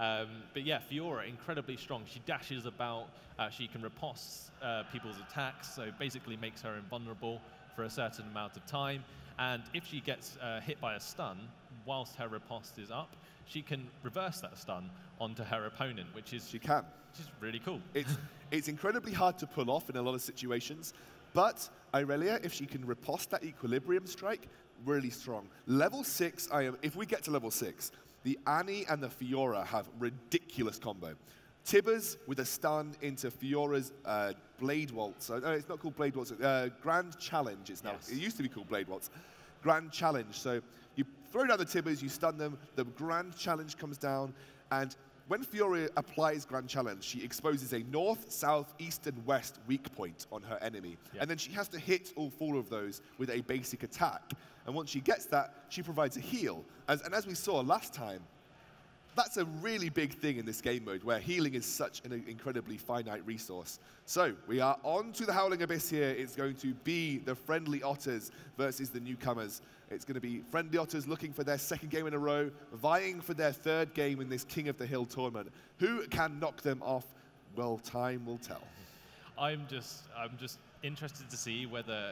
But yeah, Fiora, incredibly strong. She dashes about. She can riposte people's attacks, so basically makes her invulnerable for a certain amount of time. And if she gets hit by a stun whilst her riposte is up, she can reverse that stun onto her opponent, which is really cool. It's incredibly hard to pull off in a lot of situations, but Irelia, if she can riposte that equilibrium strike, really strong. Level 6, if we get to level 6, the Annie and the Fiora have ridiculous combo. Tibbers with a stun into Fiora's Blade Waltz. No, it's not called Blade Waltz. Grand Challenge is now. Yes. It used to be called Blade Waltz. Grand Challenge. So you throw down the Tibbers, you stun them, the Grand Challenge comes down, and when Fiora applies Grand Challenge, she exposes a north, south, east, and west weak point on her enemy. Yep. And then she has to hit all 4 of those with a basic attack. And once she gets that, she provides a heal. And as we saw last time, that's a really big thing in this game mode, where healing is such an incredibly finite resource. So we are on to the Howling Abyss here. It's going to be the Friendly Otters versus the newcomers. It's going to be Friendly Otters looking for their 2nd game in a row, vying for their 3rd game in this King of the Hill tournament. Who can knock them off? Well, time will tell. I'm just interested to see whether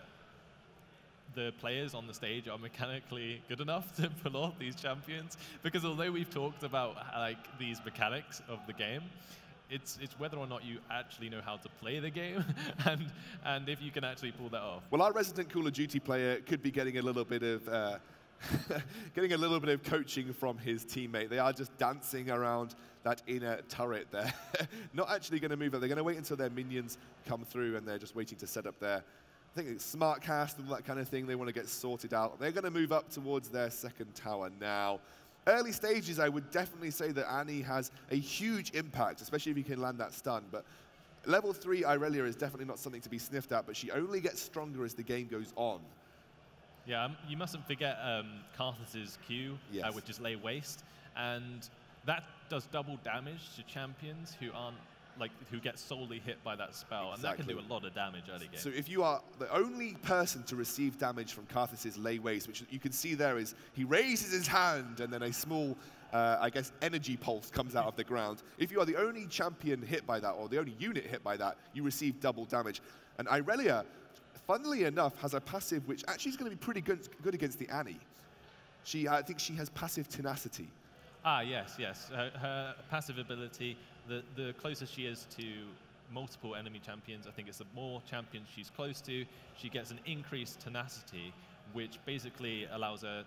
the players on the stage are mechanically good enough to pull off these champions, because although we've talked about like these mechanics of the game, it's whether or not you actually know how to play the game and if you can actually pull that off. Well, our resident Call of Duty player could be getting a little bit of getting a little bit of coaching from his teammate. They are just dancing around that inner turret there. Not actually going to move it. They're going to wait until their minions come through, and they're just waiting to set up their, I think it's smart cast and that kind of thing. They want to get sorted out. They're going to move up towards their second tower now. Early stages, I would definitely say that Annie has a huge impact, especially if you can land that stun. But level 3 Irelia is definitely not something to be sniffed at, but she only gets stronger as the game goes on. Yeah, you mustn't forget Karthus's Q, Yes. which is Lay Waste, and that does double damage to champions who aren't who get solely hit by that spell, and that can do a lot of damage early game. So if you are the only person to receive damage from Karthus's Lay Waste, which you can see there is he raises his hand and then a small, I guess, energy pulse comes out of the ground. If you are the only champion hit by that, or the only unit hit by that, you receive double damage. And Irelia, funnily enough, has a passive which actually is going to be pretty good against the Annie. I think she has passive tenacity. Ah, yes. Her passive ability, the closer she is to multiple enemy champions, I think it's the more champions she's close to, she gets an increased tenacity, which basically allows her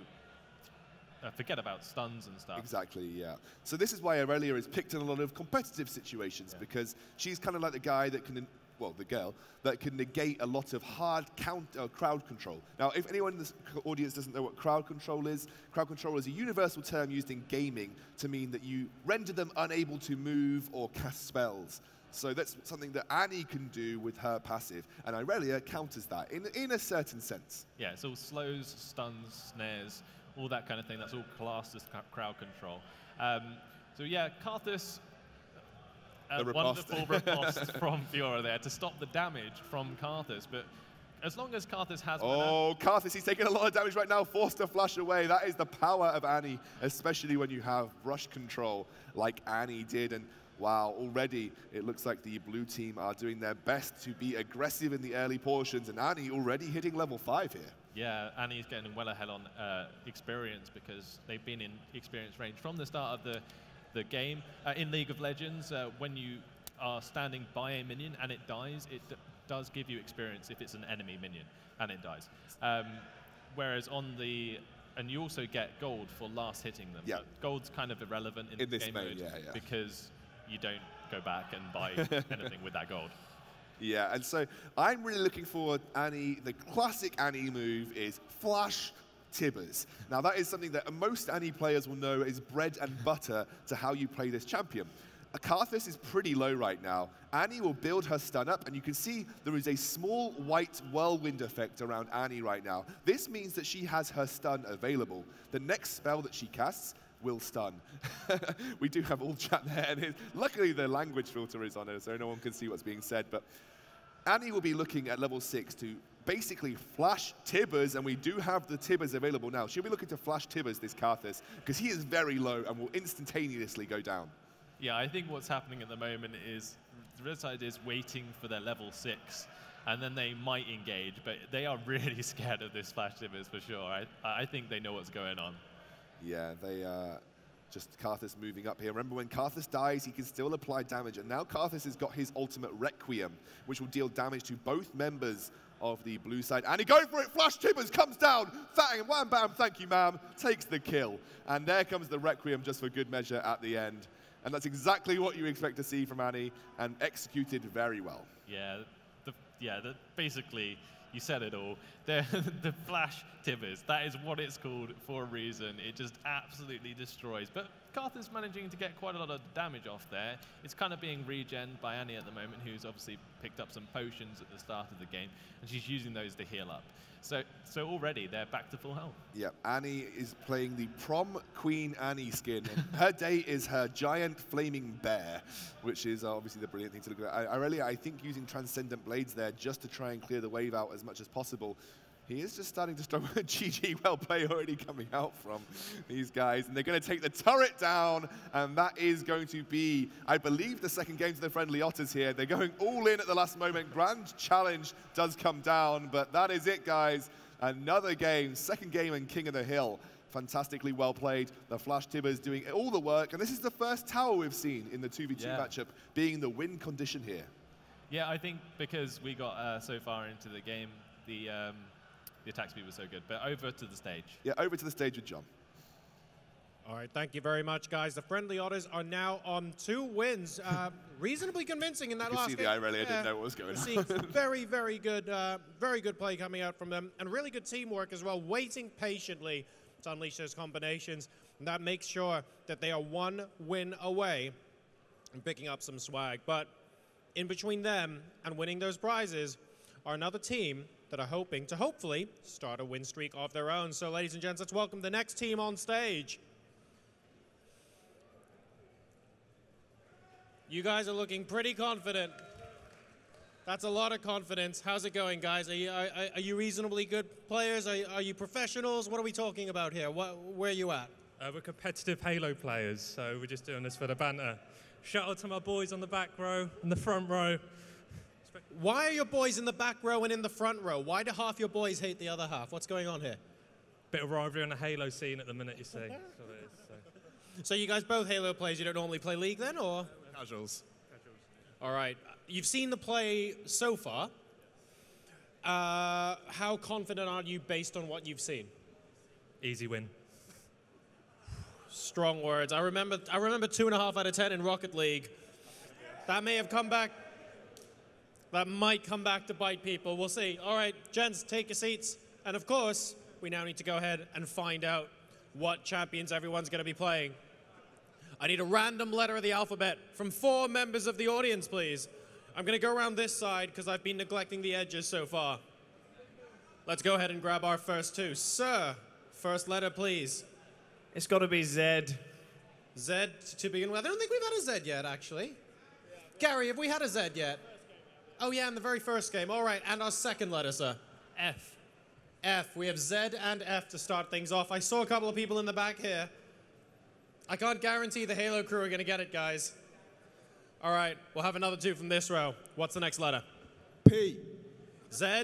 to forget about stuns and stuff. Exactly, yeah. So this is why Irelia is picked in a lot of competitive situations, because she's kind of like the guy that can, well, the girl, that can negate a lot of hard crowd control. Now, if anyone in this audience doesn't know what crowd control is a universal term used in gaming to mean that you render them unable to move or cast spells. So that's something that Annie can do with her passive, and Irelia counters that in a certain sense. Yeah, it's all slows, stuns, snares, all that kind of thing. That's all classed as crowd control. So yeah, Karthus, wonderful riposte from Fiora there to stop the damage from Karthus, but as long as Karthus has... Karthus, he's taking a lot of damage right now, forced to flash away. That is the power of Annie, especially when you have rush control like Annie did. And wow, already it looks like the blue team are doing their best to be aggressive in the early portions, and Annie already hitting level 5 here. Yeah, Annie's getting well ahead on experience because they've been in experience range from the start of the game. In League of Legends, when you are standing by a minion and it dies, it does give you experience if it's an enemy minion and it dies. Whereas on and you also get gold for last hitting them. Yeah. But gold's kind of irrelevant in this game mode because you don't go back and buy anything with that gold. Yeah, and so I'm really looking forward, Annie. The classic Annie move is Flash Tibbers. Now that is something that most Annie players will know is bread and butter to how you play this champion. Karthus is pretty low right now. Annie will build her stun up, and you can see there is a small white whirlwind effect around Annie right now. This means that she has her stun available. The next spell that she casts will stun. We do have all chat there, and luckily the language filter is on it, so no one can see what's being said. But Annie will be looking at level 6 to basically flash Tibbers, and we do have the Tibbers available now. She'll be looking to flash Tibbers, this Karthus, because he is very low and will instantaneously go down. Yeah, I think what's happening at the moment is Riverside is waiting for their level 6, and then they might engage, but they are really scared of this flash Tibbers for sure. I think they know what's going on. Yeah, they just Karthus moving up here. Remember, when Karthus dies, he can still apply damage, and now Karthus has got his ultimate Requiem, which will deal damage to both members of the blue side. And he goes for it, Flash Tibbers comes down, bang, wham, bam, thank you, ma'am, takes the kill. And there comes the Requiem just for good measure at the end. And that's exactly what you expect to see from Annie, and executed very well. Yeah, basically, you said it all. The Flash Tibbers, that is what it's called for a reason. It just absolutely destroys. But Karthus managing to get quite a lot of damage off there. It's kind of being regened by Annie at the moment, who's obviously picked up some potions at the start of the game, and she's using those to heal up. So already they're back to full health. Yeah, Annie is playing the Prom Queen Annie skin. And her day is her giant flaming bear, which is obviously the brilliant thing to look at. I think using Transcendent Blades there just to try and clear the wave out as much as possible. He is just starting to struggle. GG, well play already coming out from these guys. And they're going to take the turret down. And that is going to be, I believe, the second game to the Friendly Otters here. They're going all in at the last moment. Grand Challenge does come down. But that is it, guys. Another game, second game in King of the Hill. Fantastically well played. The Flash Tibbers doing all the work. And this is the first tower we've seen in the 2v2 matchup, being the win condition here. Yeah, I think because we got so far into the game, the attack speed was so good. But over to the stage. Yeah, over to the stage with John. All right, thank you very much, guys. The Friendly Otters are now on 2 wins. Reasonably convincing in that last You game. see the eye rally, I didn't know what was going on. Seeing very good play coming out from them, and really good teamwork as well, waiting patiently to unleash those combinations. And that makes sure that they are 1 win away from picking up some swag. But in between them and winning those prizes are another team that are hoping to hopefully start a win streak of their own. So, ladies and gents, let's welcome the next team on stage. You guys are looking pretty confident. That's a lot of confidence. How's it going, guys? Are you reasonably good players? Are you professionals? What are we talking about here? Where are you at? We're competitive Halo players, so we're just doing this for the banter. Shout out to my boys on the back row and the front row. Why are your boys in the back row and in the front row? Why do half your boys hate the other half? What's going on here? Bit of rivalry on the Halo scene at the minute, you see. So you guys both Halo players. You don't normally play League then, or? Casuals. All right. You've seen the play so far. How confident are you based on what you've seen? Easy win. Strong words. I remember 2.5 out of 10 in Rocket League. That may have come back. That might come back to bite people. We'll see. All right, gents, take your seats. And of course, we now need to go ahead and find out what champions everyone's going to be playing. I need a random letter of the alphabet from 4 members of the audience, please. I'm going to go around this side because I've been neglecting the edges so far. Let's go ahead and grab our first 2. Sir, first letter, please. It's got to be Z. Z to begin with. I don't think we've had a Z yet, actually. Gary, have we had a Z yet? Oh, yeah, in the very first game. All right, and our second letter, sir. F. F. We have Z and F to start things off. I saw a couple of people in the back here. I can't guarantee the Halo crew are going to get it, guys. All right, we'll have another 2 from this row. What's the next letter? P. Z,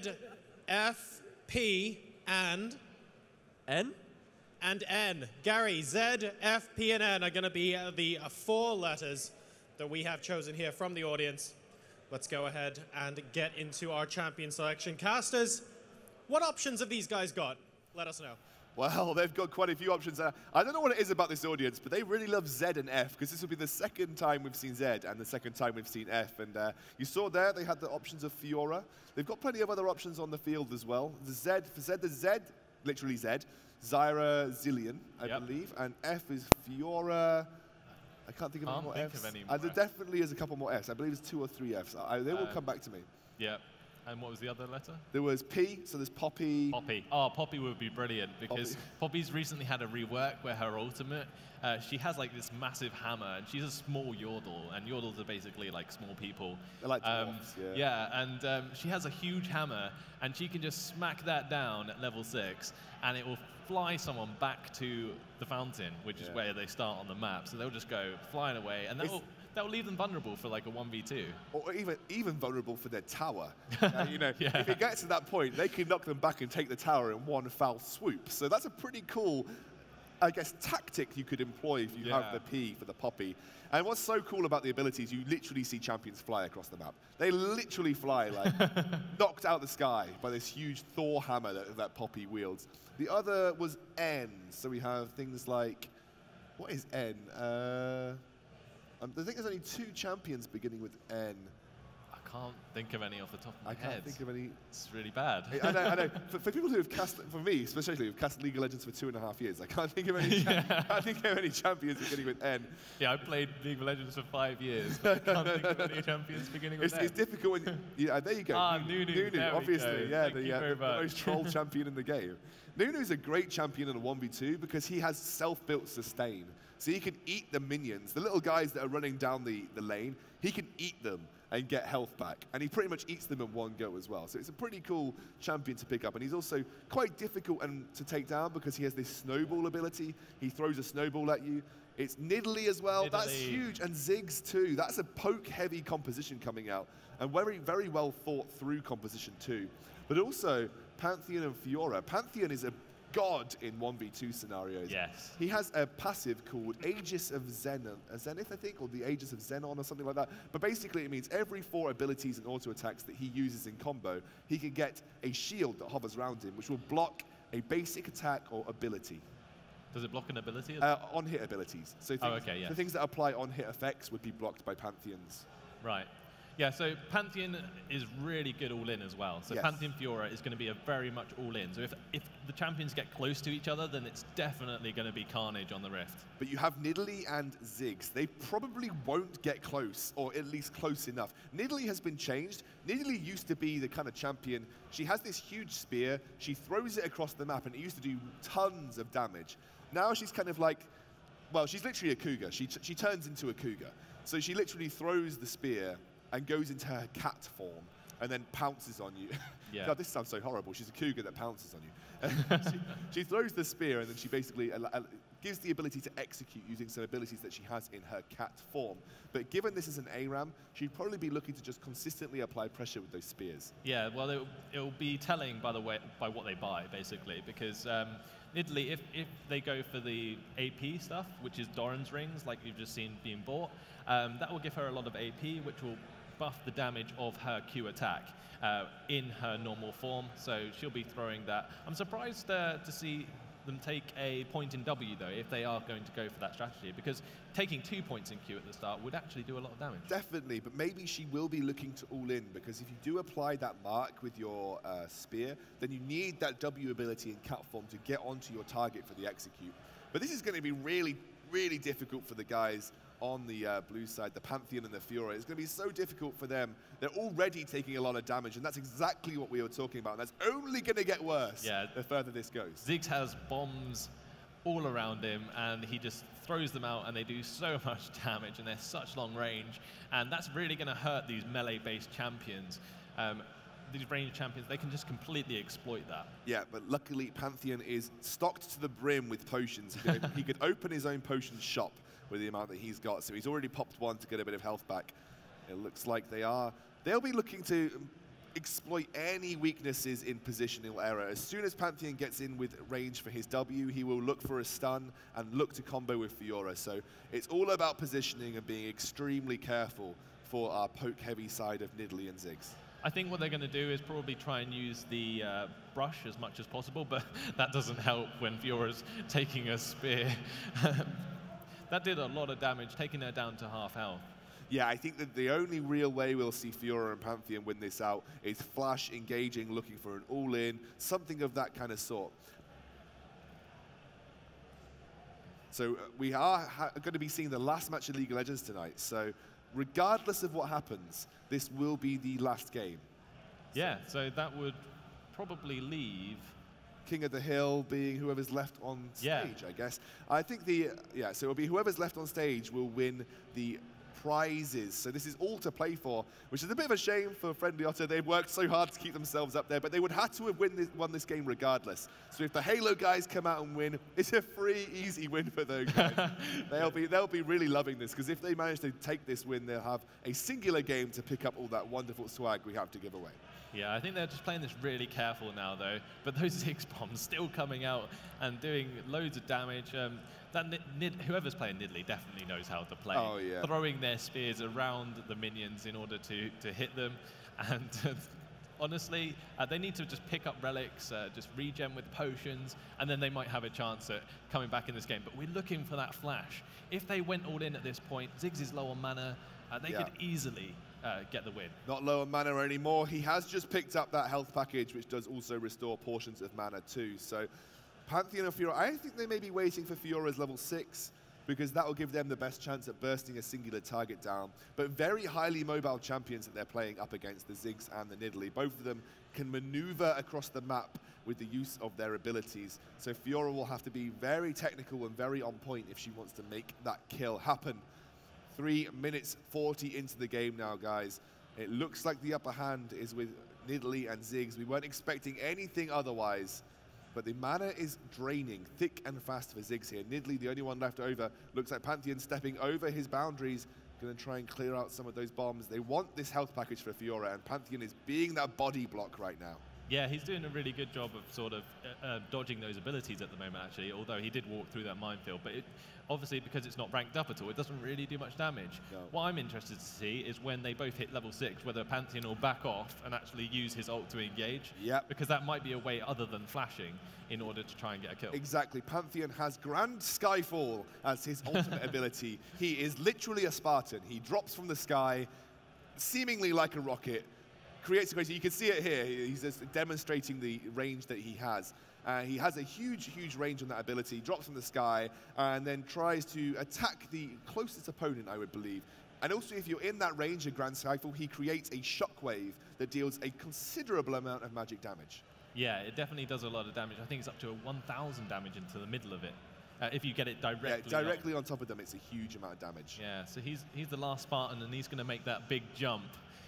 F, P, and? N? And N. Gary, Z, F, P, and N are going to be the 4 letters that we have chosen here from the audience. Let's go ahead and get into our champion selection. Casters, what options have these guys got? Let us know. Well, they've got quite a few options. I don't know what it is about this audience, but they really love Z and F, because this will be the second time we've seen Z and the second time we've seen F. And you saw there, they had the options of Fiora. They've got plenty of other options on the field as well. The Z, for Z, the Z, literally Z, Zyra Zillion, I believe. And F is Fiora. I can't think of any more Fs. There definitely is a couple more Fs. I believe it's 2 or 3 Fs. They will come back to me. Yeah. And what was the other letter? There was P, so there's Poppy. Poppy. Oh, Poppy would be brilliant, because Poppy's recently had a rework where her ultimate, she has like this massive hammer, and she's a small Yordle, and Yordles are basically like small people. They're like dwarfs, yeah, and she has a huge hammer, and she can just smack that down at level 6, and it will fly someone back to the fountain, which is where they start on the map. So they'll just go flying away, and that will leave them vulnerable for like a 1v2. Or even vulnerable for their tower. You know, if it gets to that point, they can knock them back and take the tower in one foul swoop. So that's a pretty cool, I guess, tactic you could employ if you have the P for the Poppy. And what's so cool about the abilities, you literally see champions fly across the map. They literally fly, like, knocked out the sky by this huge Thor hammer that Poppy wields. The other was N. So we have things like, what is N? I think there's only 2 champions beginning with N. I can't think of any off the top of my head. I can't think of any. It's really bad. I know. For people who have cast, for me especially, who've cast League of Legends for 2.5 years, I can't think of any. Can't think of any champions beginning with N. Yeah, I played League of Legends for 5 years, but I can't think of any champions beginning with N. It's difficult when. There you go. Nunu, obviously, the most troll champion in the game. Nunu's a great champion in a 1v2 because he has self-built sustain. So he can eat the minions, the little guys that are running down the lane, he can eat them and get health back. And he pretty much eats them in one go as well. So it's a pretty cool champion to pick up. And he's also quite difficult to take down because he has this snowball ability. He throws a snowball at you. It's Nidalee as well. That's huge. And Ziggs too. That's a poke-heavy composition coming out. And very, very well thought through composition too. But also, Pantheon and Fiora. Pantheon is a god in 1v2 scenarios. Yes. He has a passive called Aegis of Zenith, I think, or the Aegis of Xenon or something like that. But basically it means every 4 abilities and auto attacks that he uses in combo, he can get a shield that hovers around him, which will block a basic attack or ability. Does it block an ability? On-hit abilities. So things, yeah. the things that apply on-hit effects would be blocked by Pantheons. Right. Yeah, so Pantheon is really good all-in as well. So Yes. Pantheon Fiora is going to be a very much all-in. So if the champions get close to each other, then it's definitely going to be carnage on the Rift. But you have Nidalee and Ziggs. They probably won't get close, or at least close enough. Nidalee has been changed. Nidalee used to be the kind of champion. She has this huge spear. She throws it across the map, and it used to do tons of damage. Now she's kind of like, well, she's literally a cougar. She turns into a cougar. So she literally throws the spear and goes into her cat form and then pounces on you. Yeah. God, this sounds so horrible. She's a cougar that pounces on you. she throws the spear and then she basically gives the ability to execute using some abilities that she has in her cat form. But given this is an ARAM, she'd probably be looking to just consistently apply pressure with those spears. Yeah, well, it'll be telling by what they buy, basically, because Nidalee, if they go for the AP stuff, which is Doran's rings, like you've just seen being bought, that will give her a lot of AP, which will buff the damage of her Q attack in her normal form, so she'll be throwing that. I'm surprised to see them take a point in W, though, if they are going to go for that strategy, because taking 2 points in Q at the start would actually do a lot of damage. Definitely, but maybe she will be looking to all in, because if you do apply that mark with your spear, then you need that W ability in cat form to get onto your target for the execute. But this is going to be really, really difficult for the guys on the blue side, the Pantheon and the Fiora. It's going to be so difficult for them. They're already taking a lot of damage, and that's exactly what we were talking about. And that's only going to get worse the further this goes. Ziggs has bombs all around him, and he just throws them out, and they do so much damage, and they're such long range. And that's really going to hurt these melee-based champions. These range champions, they can just completely exploit that. Yeah, but luckily Pantheon is stocked to the brim with potions. He could open his own potion shop with the amount that he's got, so he's already popped one to get a bit of health back. It looks like they'll be looking to exploit any weaknesses in positional error. As soon as Pantheon gets in with range for his W, he will look for a stun and look to combo with Fiora. So it's all about positioning and being extremely careful for our poke-heavy side of Nidalee and Ziggs. I think what they're going to do is probably try and use the brush as much as possible, but that doesn't help when Fiora's taking a spear. That did a lot of damage, taking her down to half health. Yeah, I think that the only real way we'll see Fiora and Pantheon win this out is Flash engaging, looking for an all-in, something of that kind of sort. So we are going to be seeing the last match of League of Legends tonight. So regardless of what happens, this will be the last game. Yeah, so that would probably leave King of the Hill being whoever's left on stage, I guess. I think so it'll be whoever's left on stage will win the prizes. So this is all to play for, which is a bit of a shame for Friendly Otter. They've worked so hard to keep themselves up there, but they would have to have won this game regardless. So if the Halo guys come out and win, it's a free, easy win for those guys. they'll be really loving this, because if they manage to take this win, they'll have a singular game to pick up all that wonderful swag we have to give away. Yeah, I think they're just playing this really careful now, though. But those Ziggs bombs still coming out and doing loads of damage. Whoever's playing Nidalee definitely knows how to play. Oh, yeah. Throwing their spears around the minions in order to hit them. And honestly, they need to just pick up relics, just regen with potions, and then they might have a chance at coming back in this game. But we're looking for that flash. If they went all in at this point, Ziggs is low on mana. They could easily get the win. Not low on mana anymore. He has just picked up that health package, which does also restore portions of mana too. So Pantheon and Fiora, I think they may be waiting for Fiora's level 6, because that will give them the best chance at bursting a singular target down. But very highly mobile champions that they're playing up against, the Ziggs and the Nidalee. Both of them can maneuver across the map with the use of their abilities. So Fiora will have to be very technical and very on point if she wants to make that kill happen. 3 minutes 40 into the game now, guys. It looks like the upper hand is with Nidalee and Ziggs. We weren't expecting anything otherwise, but the mana is draining thick and fast for Ziggs here. Nidalee, the only one left over. Looks like Pantheon stepping over his boundaries, going to try and clear out some of those bombs. They want this health package for Fiora, and Pantheon is being that body block right now. Yeah, he's doing a really good job of sort of dodging those abilities at the moment, actually, although he did walk through that minefield. But obviously, because it's not ranked up at all, it doesn't really do much damage. No. What I'm interested to see is when they both hit level 6, whether Pantheon will back off and actually use his ult to engage. Yep. Because that might be a way other than flashing in order to try and get a kill. Exactly. Pantheon has Grand Skyfall as his ultimate ability. He is literally a Spartan. He drops from the sky, seemingly like a rocket, creates a crazy. You can see it here. He's just demonstrating the range that he has. He has a huge, huge range on that ability, drops from the sky, and then tries to attack the closest opponent, I would believe. And also, if you're in that range of Grand Skyfall, he creates a shockwave that deals a considerable amount of magic damage. Yeah, it definitely does a lot of damage. I think it's up to a 1,000 damage into the middle of it. If you get it directly. Yeah, directly on top of them, it's a huge amount of damage. Yeah, so he's the last Spartan, and he's going to make that big jump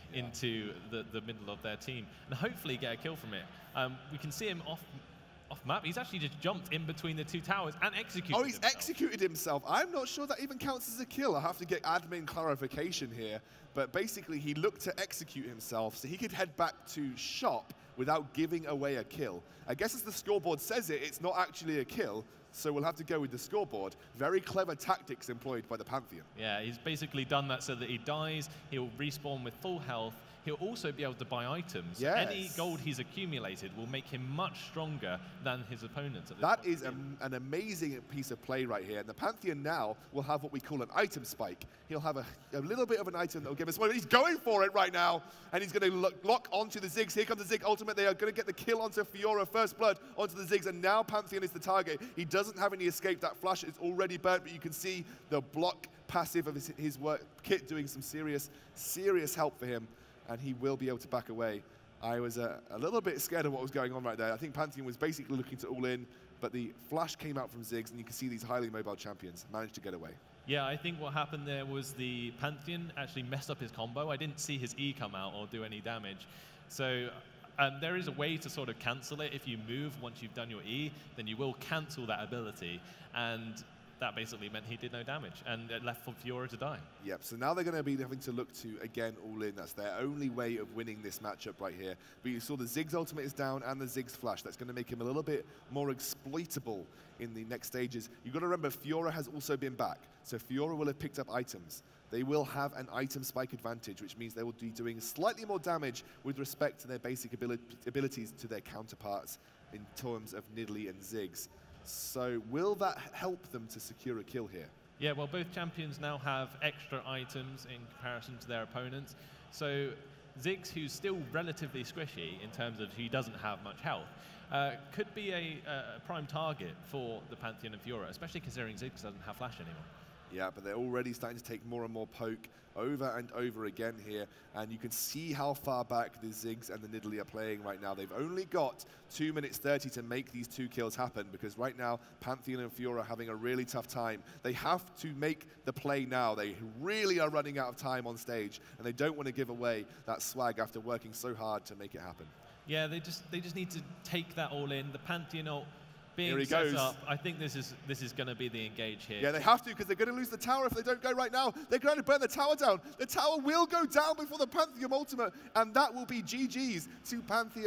into the middle of their team, and hopefully get a kill from it. We can see him off map. He's actually just jumped in between the two towers and executed Oh, he's himself. executed himself. I'm not sure that even counts as a kill. I have to get admin clarification here. But basically, he looked to execute himself so he could head back to shop without giving away a kill. I guess as the scoreboard says it, it's not actually a kill, so we'll have to go with the scoreboard. Very clever tactics employed by the Pantheon. Yeah, he's basically done that so that he dies, he'll respawn with full health, he'll also be able to buy items. Yes. Any gold he's accumulated will make him much stronger than his opponents at this That point. is an amazing piece of play right here. And the Pantheon now will have what we call an item spike. He'll have a little bit of an item that will give us one. He's going for it right now. And he's going to lock onto the Ziggs. Here comes the Zig ultimate. They are going to get the kill onto Fiora. First blood onto the Ziggs. And now Pantheon is the target. He doesn't have any escape. That flash is already burnt. But you can see the block passive of his work. Kit doing some serious help for him. And he will be able to back away. I was a little bit scared of what was going on right there. I think Pantheon was basically looking to all in, but the flash came out from Ziggs, and you can see these highly mobile champions managed to get away. Yeah, I think what happened there was the Pantheon actually messed up his combo. I didn't see his E come out or do any damage. So there is a way to sort of cancel it. If you move once you've done your E, then you will cancel that ability. And that basically meant he did no damage, and it left for Fiora to die. Yep, so now they're going to be having to look to, again, all in. That's their only way of winning this matchup right here. But you saw the Ziggs ultimate is down and the Ziggs flash. That's going to make him a little bit more exploitable in the next stages. You've got to remember, Fiora has also been back. So Fiora will have picked up items. They will have an item spike advantage, which means they will be doing slightly more damage with respect to their basic abilities to their counterparts in terms of Nidalee and Ziggs. So will that help them to secure a kill here? Yeah, well, both champions now have extra items in comparison to their opponents. So Ziggs, who's still relatively squishy in terms of he doesn't have much health, could be a prime target for the Pantheon and Fiora, especially considering Ziggs doesn't have flash anymore. Yeah, but they're already starting to take more and more poke over and over again here. And you can see how far back the Ziggs and the Nidalee are playing right now. They've only got 2 minutes 30 to make these 2 kills happen, because right now, Pantheon and Fiora are having a really tough time. They have to make the play now. They really are running out of time on stage, and they don't want to give away that swag after working so hard to make it happen. Yeah, they just need to take that all in. The Pantheon ult being Here he set goes. up, I think this is going to be the engage here. Yeah, they have to, because they're going to lose the tower if they don't go right now. They're going to burn the tower down. The tower will go down before the Pantheon ultimate, and that will be GG's to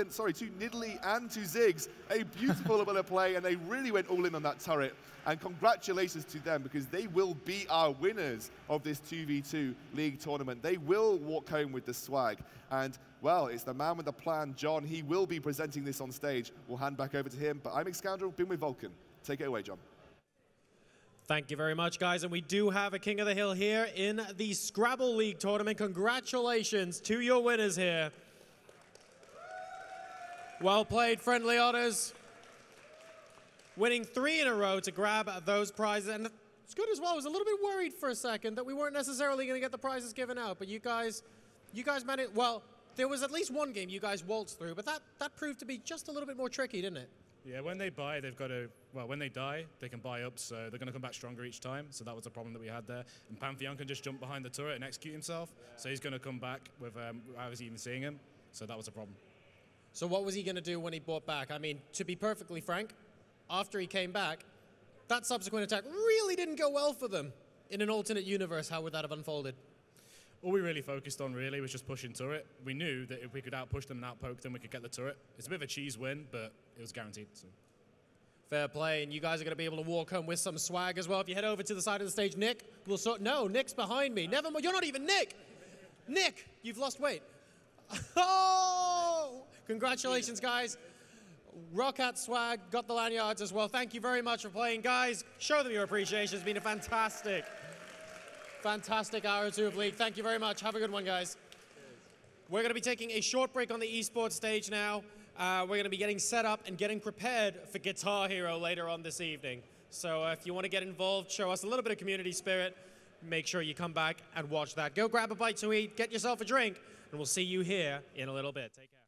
Nidalee and to Ziggs. A beautiful bit of play, and they really went all in on that turret. And congratulations to them, because they will be our winners of this 2v2 league tournament. They will walk home with the swag. And, well, it's the man with the plan, John. He will be presenting this on stage. We'll hand back over to him. But I'm Xscoundrel, been with Vulcan. Take it away, John. Thank you very much, guys. And we do have a King of the Hill here in the Scrabble League tournament. Congratulations to your winners here. Well played, Friendly Otters. Winning 3 in a row to grab those prizes. And it's good as well. I was a little bit worried for a second that we weren't necessarily going to get the prizes given out. But you guys managed, well, there was at least one game you guys waltzed through. But that proved to be just a little bit more tricky, didn't it? Yeah, when they buy, they've got to, well, when they die, they can buy up, so they're going to come back stronger each time. So that was a problem that we had there. And Pantheon can just jump behind the turret and execute himself. So he's going to come back with, I was even seeing him. So that was a problem. So what was he going to do when he bought back? I mean, to be perfectly frank, after he came back, that subsequent attack really didn't go well for them. In an alternate universe, how would that have unfolded? all we really focused on really was just pushing turret. We knew that if we could outpush them and outpoke them, we could get the turret. It's a bit of a cheese win, but it was guaranteed. So. Fair play, and you guys are going to be able to walk home with some swag as well. If you head over to the side of the stage, Nick will sort. No, Nick's behind me. Never mind. You're not even Nick. Nick, you've lost weight. Oh! Congratulations, guys. Roccat swag, got the lanyards as well. Thank you very much for playing, guys. Show them your appreciation. It's been a fantastic hour or two of League. Thank you very much. Have a good one, guys. We're going to be taking a short break on the esports stage now. We're going to be getting set up and getting prepared for Guitar Hero later on this evening. So if you want to get involved, show us a little bit of community spirit, make sure you come back and watch that. Go grab a bite to eat, get yourself a drink, and we'll see you here in a little bit. Take care.